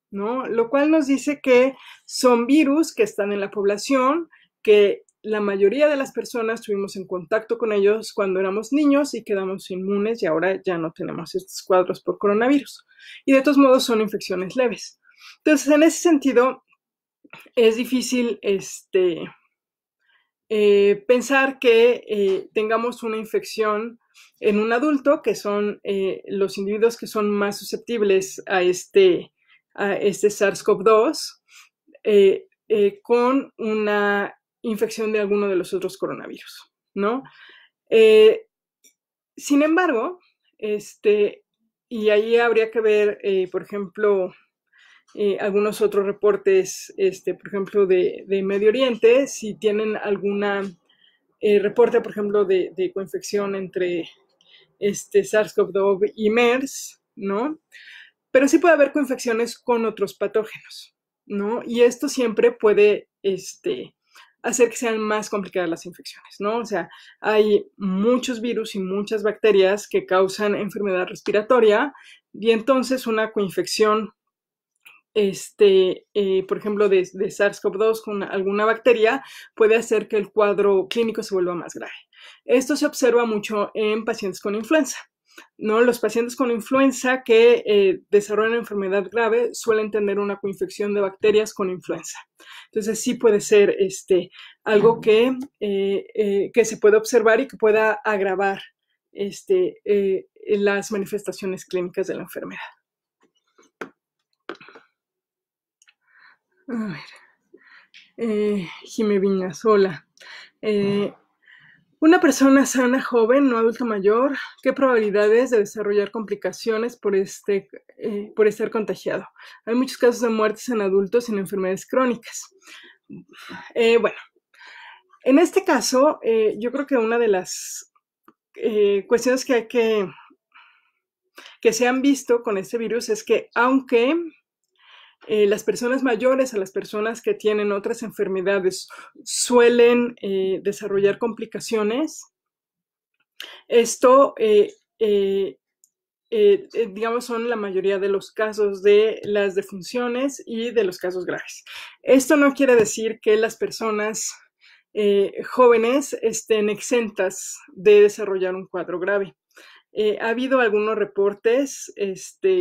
¿no? Lo cual nos dice que son virus que están en la población, que la mayoría de las personas tuvimos en contacto con ellos cuando éramos niños y quedamos inmunes y ahora ya no tenemos estos cuadros por coronavirus. Y de todos modos son infecciones leves. Entonces, en ese sentido, es difícil este, eh, pensar que eh, tengamos una infección en un adulto, que son eh, los individuos que son más susceptibles a este, a este SARS-CoV dos, eh, eh, con una infección de alguno de los otros coronavirus, ¿no? Eh, sin embargo, este, y ahí habría que ver, eh, por ejemplo, eh, algunos otros reportes, este, por ejemplo, de, de Medio Oriente, si tienen alguna eh, reporte, por ejemplo, de, de coinfección entre este SARS-CoV dos y MERS, ¿no? Pero sí puede haber coinfecciones con otros patógenos, ¿no? Y esto siempre puede este, hacer que sean más complicadas las infecciones, ¿no? O sea, hay muchos virus y muchas bacterias que causan enfermedad respiratoria y entonces una coinfección, este, eh, por ejemplo, de, de SARS-CoV dos con alguna bacteria puede hacer que el cuadro clínico se vuelva más grave. Esto se observa mucho en pacientes con influenza, ¿no? Los pacientes con influenza que eh, desarrollan enfermedad grave suelen tener una coinfección de bacterias con influenza. Entonces sí puede ser este, algo que, eh, eh, que se puede observar y que pueda agravar este, eh, las manifestaciones clínicas de la enfermedad. A ver. Eh, Jime Viñasola. Eh, una persona sana, joven, no adulto mayor, ¿qué probabilidades de desarrollar complicaciones por, este, eh, por estar contagiado? Hay muchos casos de muertes en adultos sin enfermedades crónicas. Eh, bueno, en este caso, eh, yo creo que una de las eh, cuestiones que hay que, que se han visto con este virus es que aunque Eh, las personas mayores, a las personas que tienen otras enfermedades, suelen eh, desarrollar complicaciones. Esto, eh, eh, eh, digamos, son la mayoría de los casos de las defunciones y de los casos graves. Esto no quiere decir que las personas eh, jóvenes estén exentas de desarrollar un cuadro grave. Eh, ha habido algunos reportes, este,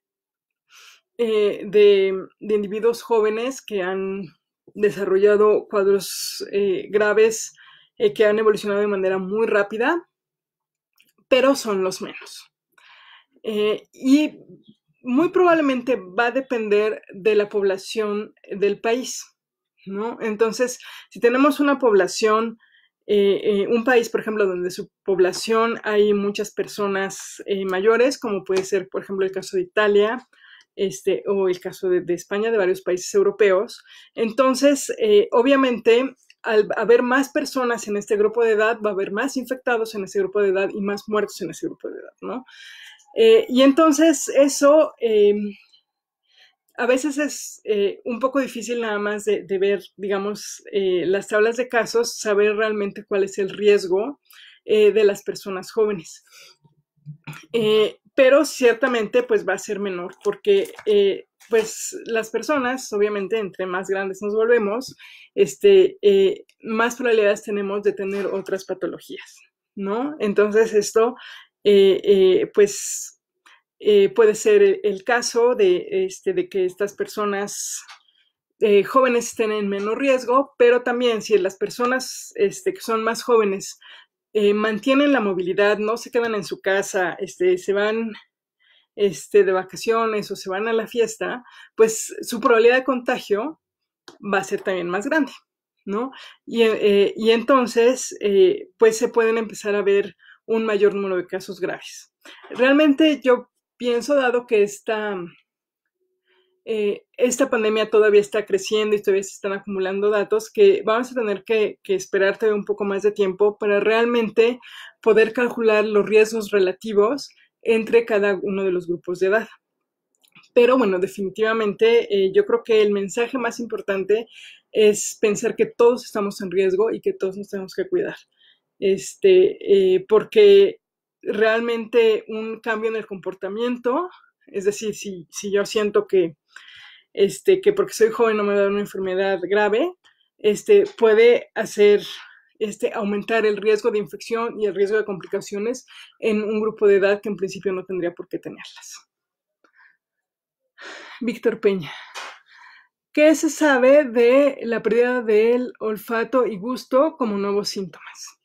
Eh, de, de, individuos jóvenes que han desarrollado cuadros eh, graves eh, que han evolucionado de manera muy rápida, pero son los menos. Eh, y muy probablemente va a depender de la población del país, ¿no? Entonces, si tenemos una población, eh, eh, un país, por ejemplo, donde su población hay muchas personas eh, mayores, como puede ser, por ejemplo, el caso de Italia, este, o el caso de, de España, de varios países europeos. Entonces, eh, obviamente, al haber más personas en este grupo de edad, va a haber más infectados en ese grupo de edad y más muertos en ese grupo de edad, ¿no? Eh, y entonces eso eh, a veces es eh, un poco difícil nada más de, de ver, digamos, eh, las tablas de casos, saber realmente cuál es el riesgo eh, de las personas jóvenes. Eh, pero ciertamente pues va a ser menor porque eh, pues las personas, obviamente, entre más grandes nos volvemos, este, eh, más probabilidades tenemos de tener otras patologías, ¿no? Entonces esto, eh, eh, pues, eh, puede ser el, el caso de, este, de que estas personas eh, jóvenes estén en menor riesgo, pero también si las personas este, que son más jóvenes eh, mantienen la movilidad, no se quedan en su casa, este, se van este, de vacaciones o se van a la fiesta, pues su probabilidad de contagio va a ser también más grande, ¿no? Y, eh, y entonces, eh, pues se pueden empezar a ver un mayor número de casos graves. Realmente yo pienso, dado que esta, eh, esta pandemia todavía está creciendo y todavía se están acumulando datos, que vamos a tener que, que esperar todavía un poco más de tiempo para realmente poder calcular los riesgos relativos entre cada uno de los grupos de edad. Pero bueno, definitivamente eh, yo creo que el mensaje más importante es pensar que todos estamos en riesgo y que todos nos tenemos que cuidar. Este, eh, porque realmente un cambio en el comportamiento, es decir, si, si yo siento que este, que porque soy joven no me va a dar una enfermedad grave, este, puede hacer, este, aumentar el riesgo de infección y el riesgo de complicaciones en un grupo de edad que en principio no tendría por qué tenerlas. Víctor Peña. ¿Qué se sabe de la pérdida del olfato y gusto como nuevos síntomas?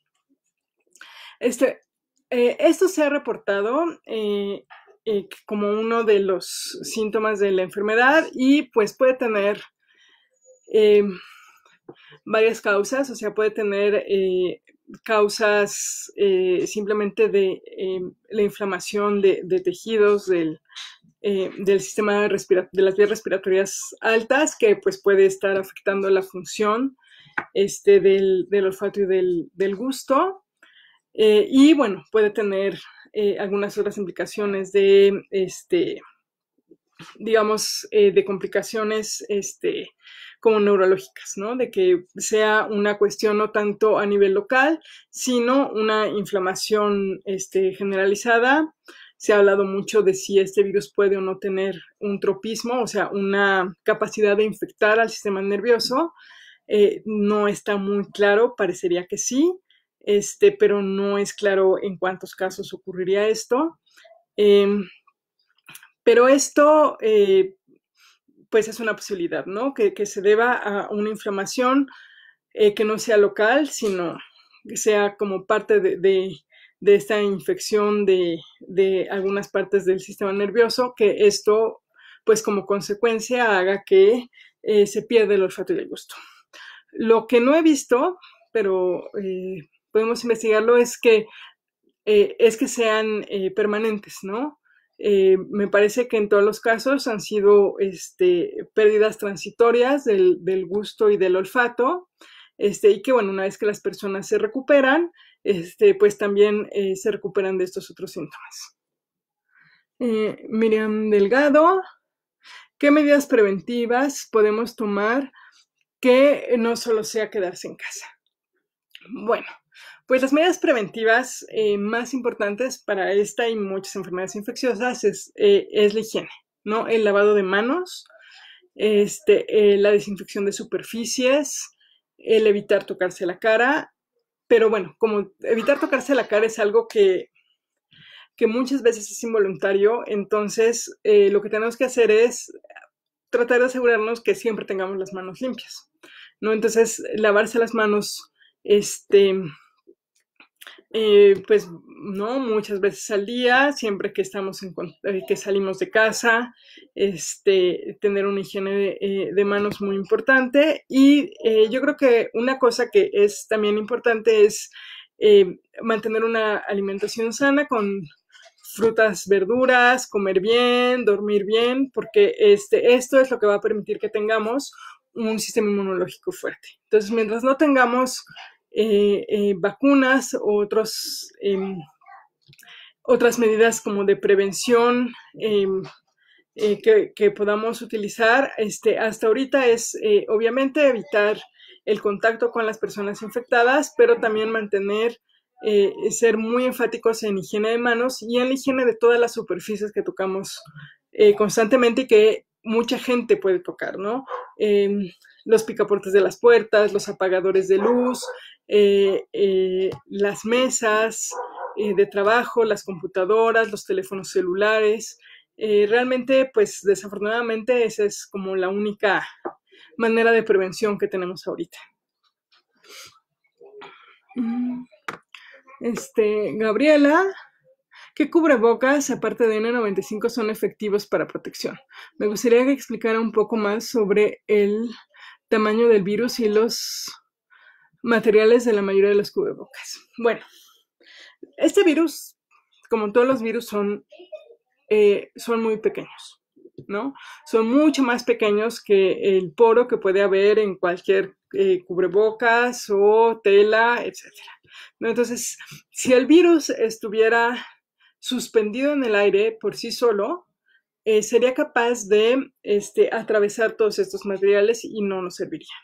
Este, eh, esto se ha reportado eh, eh, como uno de los síntomas de la enfermedad y pues puede tener eh, varias causas, o sea, puede tener eh, causas eh, simplemente de eh, la inflamación de, de tejidos del, eh, del sistema respira- de las vías respiratorias altas, que pues puede estar afectando la función este, del, del olfato y del, del gusto. Eh, y bueno, puede tener eh, algunas otras implicaciones de, este, digamos, eh, de complicaciones este, como neurológicas, ¿no? De que sea una cuestión no tanto a nivel local, sino una inflamación este, generalizada. Se ha hablado mucho de si este virus puede o no tener un tropismo, o sea, una capacidad de infectar al sistema nervioso. Eh, no está muy claro, parecería que sí, este, pero no es claro en cuántos casos ocurriría esto. Eh, pero esto, eh, pues es una posibilidad, ¿no? Que, que se deba a una inflamación eh, que no sea local, sino que sea como parte de, de, de esta infección de, de algunas partes del sistema nervioso, que esto, pues como consecuencia, haga que eh, se pierda el olfato y el gusto. Lo que no he visto, pero eh, podemos investigarlo, es que, eh, es que sean eh, permanentes, ¿no? Eh, me parece que en todos los casos han sido este, pérdidas transitorias del, del gusto y del olfato, este, y que bueno, una vez que las personas se recuperan, este, pues también eh, se recuperan de estos otros síntomas. Eh, Miriam Delgado, ¿qué medidas preventivas podemos tomar que no solo sea quedarse en casa? Bueno, pues las medidas preventivas eh, más importantes para esta y muchas enfermedades infecciosas es, eh, es la higiene, ¿no? El lavado de manos, este, eh, la desinfección de superficies, el evitar tocarse la cara, pero bueno, como evitar tocarse la cara es algo que, que muchas veces es involuntario, entonces eh, lo que tenemos que hacer es tratar de asegurarnos que siempre tengamos las manos limpias, ¿no? Entonces, lavarse las manos, este, eh, pues, ¿no? Muchas veces al día, siempre que estamos en, eh, que salimos de casa, este, tener una higiene de, eh, de manos muy importante. Y eh, yo creo que una cosa que es también importante es eh, mantener una alimentación sana con frutas, verduras, comer bien, dormir bien, porque este, esto es lo que va a permitir que tengamos un sistema inmunológico fuerte. Entonces, mientras no tengamos eh, eh, vacunas o otros, eh, otras medidas como de prevención eh, eh, que, que, podamos utilizar, este, hasta ahorita es eh, obviamente evitar el contacto con las personas infectadas, pero también mantener Eh, ser muy enfáticos en higiene de manos y en la higiene de todas las superficies que tocamos eh, constantemente y que mucha gente puede tocar, ¿no? Eh, los picaportes de las puertas, los apagadores de luz, eh, eh, las mesas eh, de trabajo, las computadoras, los teléfonos celulares. Eh, realmente, pues desafortunadamente, esa es como la única manera de prevención que tenemos ahorita. Mm. Este, Gabriela, ¿qué cubrebocas, aparte de N noventa y cinco, son efectivos para protección? Me gustaría que explicara un poco más sobre el tamaño del virus y los materiales de la mayoría de los cubrebocas. Bueno, este virus, como todos los virus, son, eh, son muy pequeños, ¿no? Son mucho más pequeños que el poro que puede haber en cualquier eh, cubrebocas o tela, etcétera. ¿No? Entonces, si el virus estuviera suspendido en el aire por sí solo, eh, sería capaz de este, atravesar todos estos materiales y no nos serviría.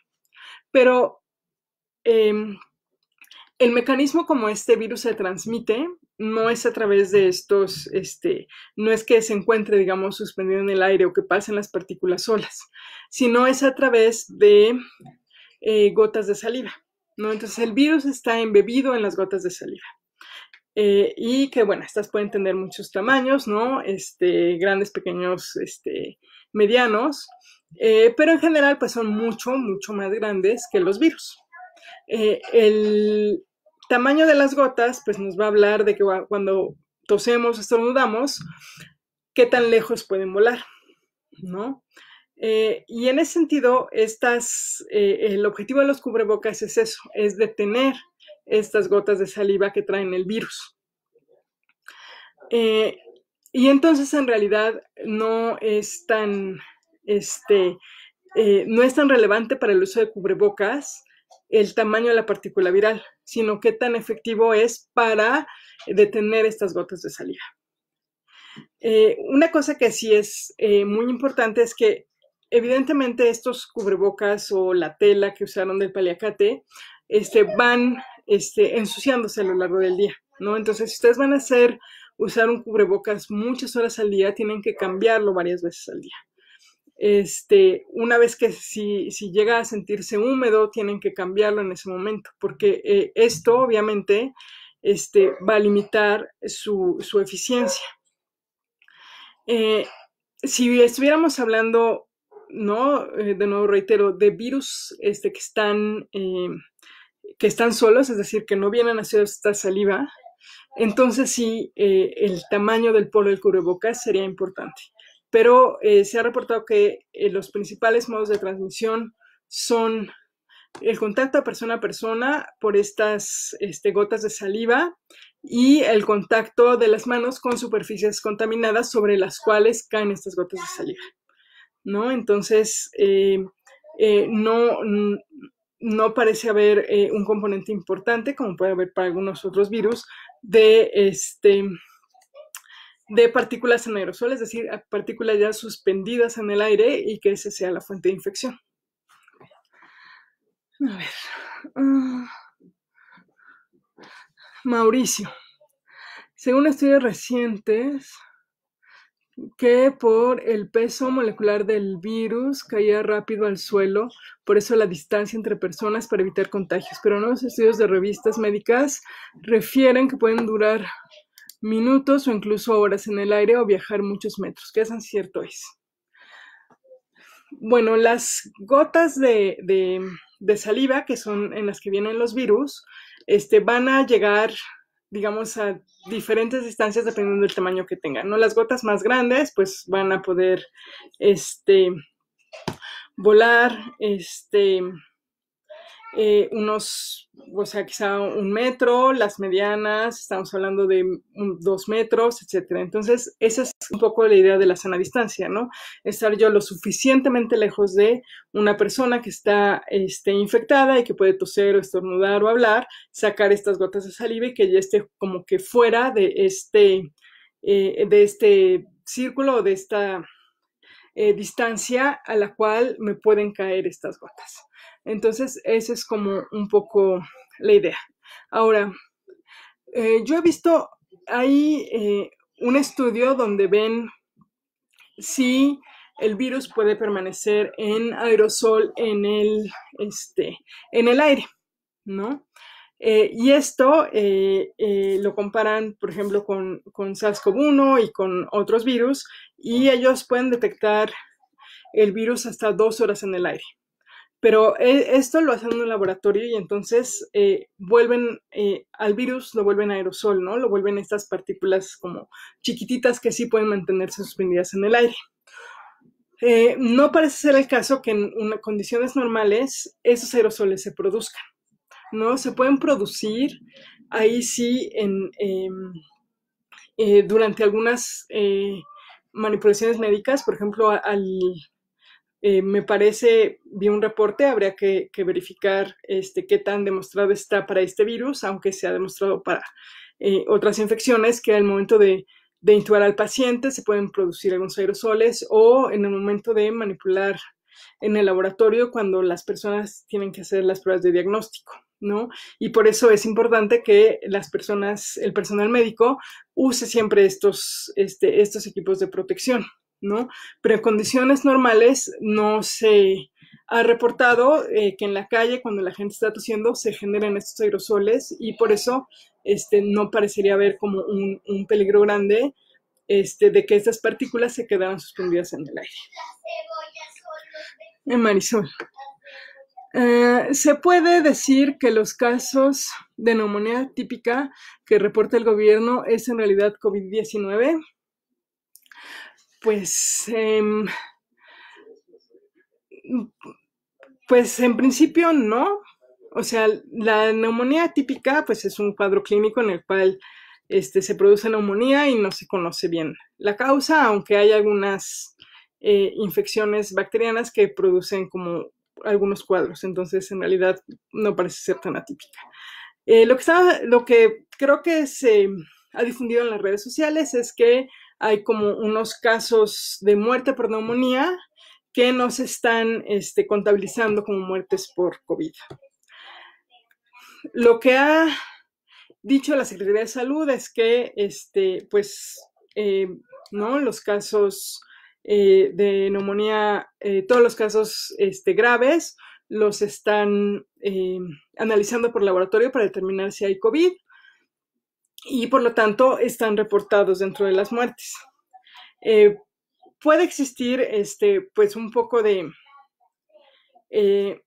Pero eh, el mecanismo como este virus se transmite no es a través de estos, este, no es que se encuentre, digamos, suspendido en el aire o que pasen las partículas solas, sino es a través de eh, gotas de saliva, ¿no? Entonces el virus está embebido en las gotas de saliva. Eh, y que, bueno, estas pueden tener muchos tamaños, ¿no? Este, grandes, pequeños, este, medianos, eh, pero en general, pues son mucho, mucho más grandes que los virus. Eh, el tamaño de las gotas, pues nos va a hablar de que cuando tosemos, estornudamos, qué tan lejos pueden volar, ¿no? Eh, y en ese sentido, estas, eh, el objetivo de los cubrebocas es eso, es detener estas gotas de saliva que traen el virus. Eh, y entonces en realidad no es tan, este, eh, no es tan relevante para el uso de cubrebocas el tamaño de la partícula viral, sino qué tan efectivo es para detener estas gotas de saliva. Eh, una cosa que sí es eh, muy importante es que evidentemente estos cubrebocas o la tela que usaron del paliacate este, van este, ensuciándose a lo largo del día, ¿no? Entonces, si ustedes van a hacer usar un cubrebocas muchas horas al día, tienen que cambiarlo varias veces al día. Este, una vez que si, si llega a sentirse húmedo, tienen que cambiarlo en ese momento, porque eh, esto obviamente este, va a limitar su, su eficiencia. Eh, si estuviéramos hablando, ¿no? Eh, de nuevo reitero, de virus este, que, están, eh, que están solos, es decir, que no vienen a hacer esta saliva, entonces sí, eh, el tamaño del poro del cubrebocas sería importante. Pero eh, se ha reportado que eh, los principales modos de transmisión son el contacto persona a persona por estas este, gotas de saliva y el contacto de las manos con superficies contaminadas sobre las cuales caen estas gotas de saliva, ¿no? Entonces, eh, eh, no, no parece haber eh, un componente importante, como puede haber para algunos otros virus, de, este, de partículas en aerosol, es decir, partículas ya suspendidas en el aire y que esa sea la fuente de infección. A ver. Uh, Mauricio. Según estudios recientes, que por el peso molecular del virus caía rápido al suelo, por eso la distancia entre personas para evitar contagios. Pero nuevos estudios de revistas médicas refieren que pueden durar minutos o incluso horas en el aire o viajar muchos metros. ¿Qué tan cierto es? Bueno, las gotas de, de, de saliva, que son en las que vienen los virus, este, van a llegar, digamos, a diferentes distancias dependiendo del tamaño que tengan, ¿no? Las gotas más grandes, pues, van a poder, este, volar, este, eh, unos, o sea, quizá un metro, las medianas, estamos hablando de un, dos metros, etcétera. Entonces, esa es un poco la idea de la sana distancia, ¿no? Estar yo lo suficientemente lejos de una persona que está este, infectada y que puede toser o estornudar o hablar, sacar estas gotas de saliva y que ya esté como que fuera de este, eh, de este círculo o de esta eh, distancia a la cual me pueden caer estas gotas. Entonces, esa es como un poco la idea. Ahora, eh, yo he visto ahí eh, un estudio donde ven si el virus puede permanecer en aerosol en el, este, en el aire, ¿no? Eh, y esto eh, eh, lo comparan, por ejemplo, con, con SARS CoV uno y con otros virus, y ellos pueden detectar el virus hasta dos horas en el aire. Pero esto lo hacen en un laboratorio y entonces eh, vuelven eh, al virus, lo vuelven aerosol, ¿no? Lo vuelven estas partículas como chiquititas que sí pueden mantenerse suspendidas en el aire. Eh, no parece ser el caso que en una, condiciones normales esos aerosoles se produzcan, ¿no? Se pueden producir ahí sí en, eh, eh, durante algunas eh, manipulaciones médicas, por ejemplo, al... Eh, me parece, vi un reporte, habría que, que verificar este, qué tan demostrado está para este virus, aunque se ha demostrado para eh, otras infecciones, que al momento de, de intubar al paciente se pueden producir algunos aerosoles o en el momento de manipular en el laboratorio cuando las personas tienen que hacer las pruebas de diagnóstico, ¿no? Y por eso es importante que las personas, el personal médico, use siempre estos, este, estos equipos de protección, ¿no? Pero en condiciones normales no se ha reportado eh, que en la calle, cuando la gente está tosiendo, se generan estos aerosoles y por eso este, no parecería haber como un, un peligro grande este, de que estas partículas se quedaran suspendidas en el aire. En Marisol. Uh, se puede decir que los casos de neumonía típica que reporta el gobierno es en realidad COVID diecinueve. Pues, eh, pues en principio no. O sea, la neumonía típica pues es un cuadro clínico en el cual este, se produce neumonía y no se conoce bien la causa, aunque hay algunas eh, infecciones bacterianas que producen como algunos cuadros, entonces en realidad no parece ser tan atípica. Eh, lo, que está, lo que creo que se ha difundido en las redes sociales es que hay como unos casos de muerte por neumonía que no se están este, contabilizando como muertes por COVID. Lo que ha dicho la Secretaría de Salud es que este, pues, eh, ¿no? los casos eh, de neumonía, eh, todos los casos este, graves, los están eh, analizando por laboratorio para determinar si hay COVID y por lo tanto están reportados dentro de las muertes. Eh, puede existir este, pues un poco de, eh,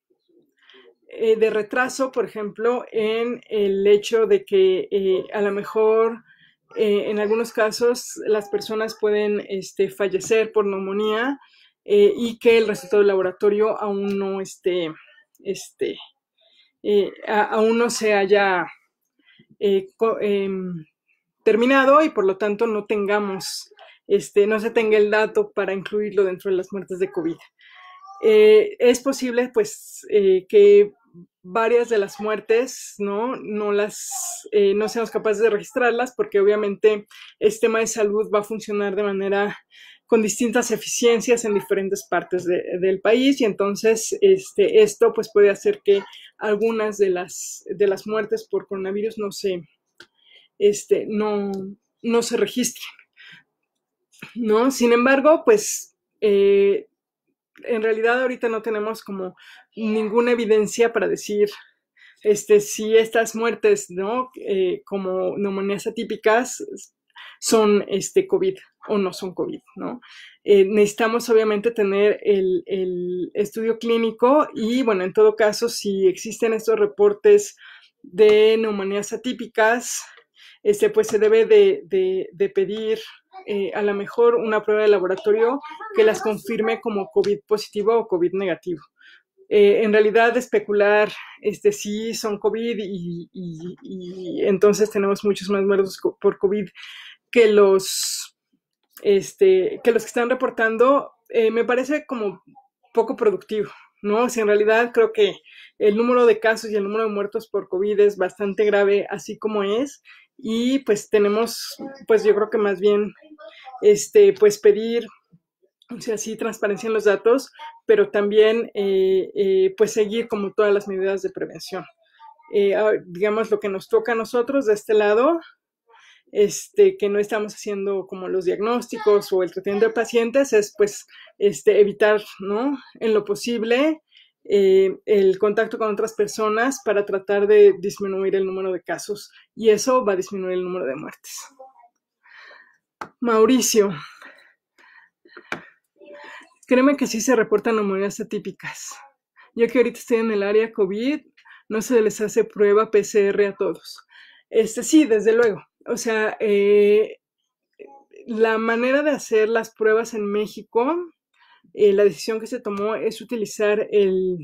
eh, de retraso, por ejemplo, en el hecho de que eh, a lo mejor eh, en algunos casos las personas pueden este, fallecer por neumonía eh, y que el resultado del laboratorio aún no esté, este, eh, a, aún no se haya eh, eh, terminado y por lo tanto no tengamos, este, no se tenga el dato para incluirlo dentro de las muertes de COVID. Eh, es posible, pues, eh, que varias de las muertes, ¿no? No las, eh, no seamos capaces de registrarlas porque obviamente el sistema de salud va a funcionar de manera con distintas eficiencias en diferentes partes de, del país y entonces este, esto pues puede hacer que algunas de las, de las muertes por coronavirus no se, este, no, no se registren, ¿no? Sin embargo, pues eh, en realidad ahorita no tenemos como ninguna evidencia para decir este, si estas muertes, ¿no? Eh, como neumonías atípicas son este, COVID o no son COVID, ¿no? Eh, necesitamos obviamente tener el, el estudio clínico y, bueno, en todo caso, si existen estos reportes de neumonías atípicas, este, pues se debe de, de, de pedir eh, a lo mejor una prueba de laboratorio que las confirme como COVID positivo o COVID negativo. Eh, en realidad especular este, si son COVID y, y, y entonces tenemos muchos más muertos por COVID que los, este, que, los que están reportando, eh, me parece como poco productivo, ¿no? O sea, en realidad creo que el número de casos y el número de muertos por COVID es bastante grave así como es y pues tenemos, pues yo creo que más bien, este, pues pedir, o sea, sí, transparencia en los datos, pero también, eh, eh, pues, seguir como todas las medidas de prevención. Eh, digamos, lo que nos toca a nosotros de este lado, este, que no estamos haciendo como los diagnósticos o el tratamiento de pacientes, es, pues, este, evitar, ¿no? En lo posible, eh, el contacto con otras personas para tratar de disminuir el número de casos, y eso va a disminuir el número de muertes. Mauricio. Créeme que sí se reportan neumonías atípicas. Yo que ahorita estoy en el área COVID, no se les hace prueba P C R a todos. Este, sí, desde luego. O sea, eh, la manera de hacer las pruebas en México, eh, la decisión que se tomó es utilizar el,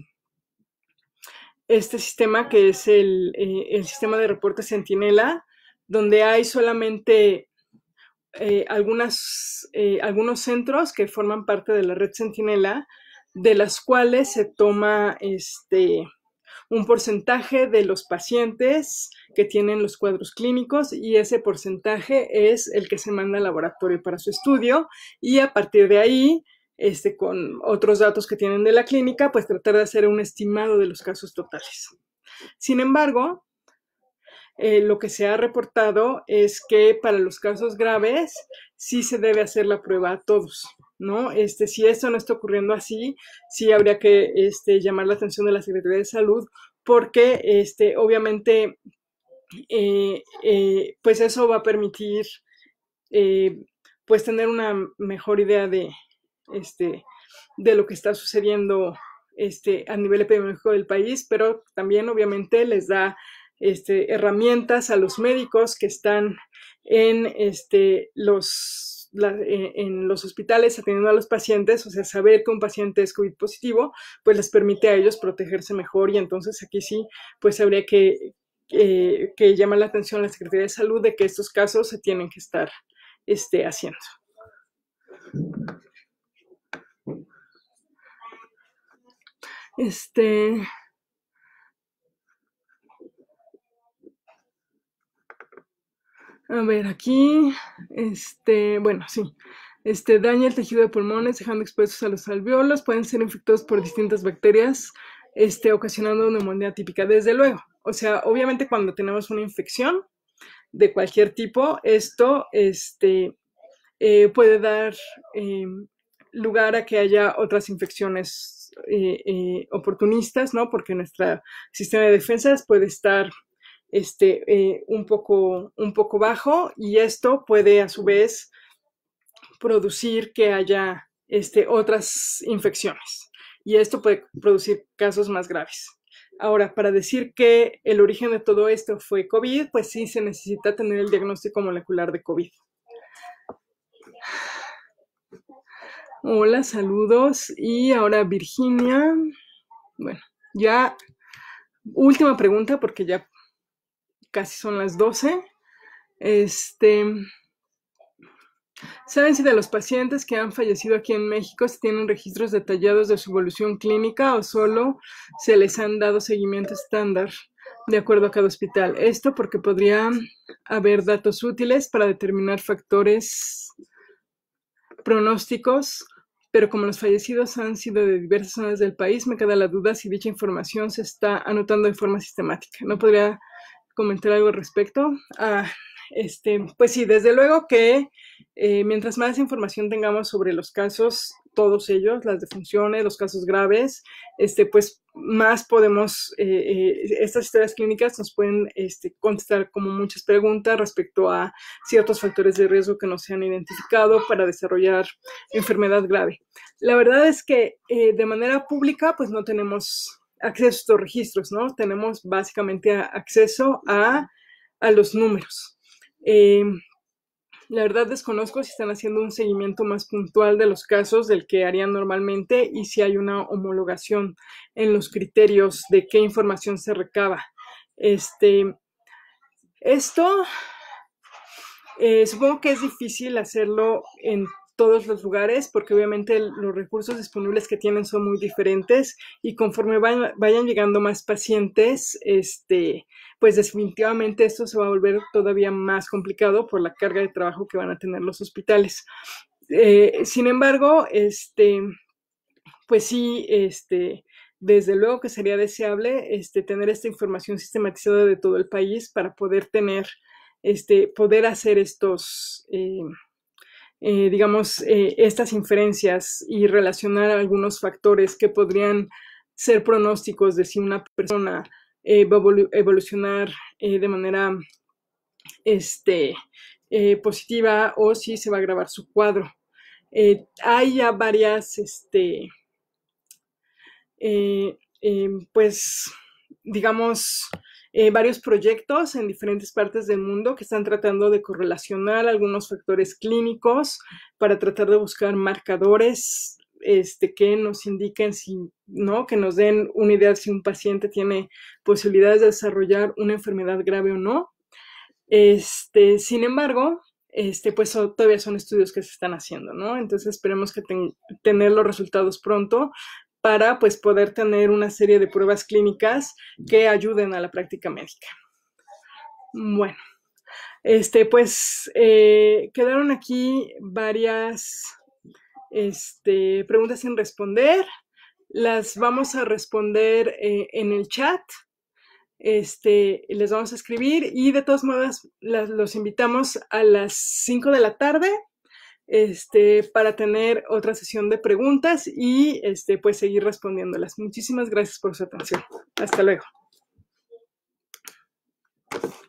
este sistema que es el, eh, el sistema de reporte Centinela, donde hay solamente Eh, algunas, eh, algunos centros que forman parte de la red Centinela, de las cuales se toma este, un porcentaje de los pacientes que tienen los cuadros clínicos y ese porcentaje es el que se manda al laboratorio para su estudio y a partir de ahí, este, con otros datos que tienen de la clínica, pues tratar de hacer un estimado de los casos totales. Sin embargo, eh, lo que se ha reportado es que para los casos graves sí se debe hacer la prueba a todos, ¿no? Este, si esto no está ocurriendo así, sí habría que este, llamar la atención de la Secretaría de Salud, porque este, obviamente eh, eh, pues eso va a permitir eh, pues tener una mejor idea de, este, de lo que está sucediendo este, a nivel epidemiológico del país, pero también obviamente les da este, herramientas a los médicos que están en este, los, la, en los hospitales atendiendo a los pacientes, o sea, saber que un paciente es COVID positivo, pues les permite a ellos protegerse mejor, y entonces aquí sí, pues habría que, eh, que llamar la atención a la Secretaría de Salud de que estos casos se tienen que estar este, haciendo. Este, a ver, aquí, este, bueno, sí, este, daña el tejido de pulmones, dejando expuestos a los alvéolos, pueden ser infectados por distintas bacterias, este, ocasionando neumonía típica, desde luego. O sea, obviamente cuando tenemos una infección de cualquier tipo, esto, este, eh, puede dar eh, lugar a que haya otras infecciones eh, eh, oportunistas, ¿no? Porque nuestro sistema de defensas puede estar este, eh, un, poco, un poco bajo, y esto puede a su vez producir que haya este, otras infecciones, y esto puede producir casos más graves. Ahora, para decir que el origen de todo esto fue COVID, pues sí se necesita tener el diagnóstico molecular de COVID. Hola, saludos. Y ahora Virginia. Bueno, ya última pregunta porque ya casi son las doce. Este, ¿saben si de los pacientes que han fallecido aquí en México se tienen registros detallados de su evolución clínica o solo se les han dado seguimiento estándar de acuerdo a cada hospital? Esto porque podría haber datos útiles para determinar factores pronósticos, pero como los fallecidos han sido de diversas zonas del país, me queda la duda si dicha información se está anotando de forma sistemática. ¿No podría comentar algo al respecto? Ah, este, pues sí, desde luego que eh, mientras más información tengamos sobre los casos, todos ellos, las defunciones, los casos graves, este, pues más podemos, eh, eh, estas historias clínicas nos pueden este, contestar como muchas preguntas respecto a ciertos factores de riesgo que no se han identificado para desarrollar enfermedad grave. La verdad es que eh, de manera pública pues no tenemos acceso a estos registros, ¿no? Tenemos básicamente acceso a, a los números. Eh, la verdad desconozco si están haciendo un seguimiento más puntual de los casos del que harían normalmente y si hay una homologación en los criterios de qué información se recaba. Este, esto eh, supongo que es difícil hacerlo en todos los lugares porque obviamente los recursos disponibles que tienen son muy diferentes, y conforme vayan, vayan llegando más pacientes, este, pues definitivamente esto se va a volver todavía más complicado por la carga de trabajo que van a tener los hospitales. Eh, sin embargo, este, pues sí, este, desde luego que sería deseable este, tener esta información sistematizada de todo el país para poder tener, este, poder hacer estos... Eh, Eh, digamos, eh, estas inferencias y relacionar algunos factores que podrían ser pronósticos de si una persona eh, va a evolu evolucionar eh, de manera este, eh, positiva o si se va a agravar su cuadro. Eh, hay ya varias, este, eh, eh, pues, digamos, Eh, varios proyectos en diferentes partes del mundo que están tratando de correlacionar algunos factores clínicos para tratar de buscar marcadores este, que nos indiquen si, ¿no? Que nos den una idea de si un paciente tiene posibilidades de desarrollar una enfermedad grave o no. Este, sin embargo, este, pues so, todavía son estudios que se están haciendo, ¿no? Entonces esperemos que ten, tener los resultados pronto para pues poder tener una serie de pruebas clínicas que ayuden a la práctica médica. Bueno, este, pues eh, quedaron aquí varias este, preguntas sin responder. Las vamos a responder eh, en el chat. Este, les vamos a escribir y de todos modos las, los invitamos a las cinco de la tarde este, para tener otra sesión de preguntas y este, pues seguir respondiéndolas. Muchísimas gracias por su atención. Hasta luego.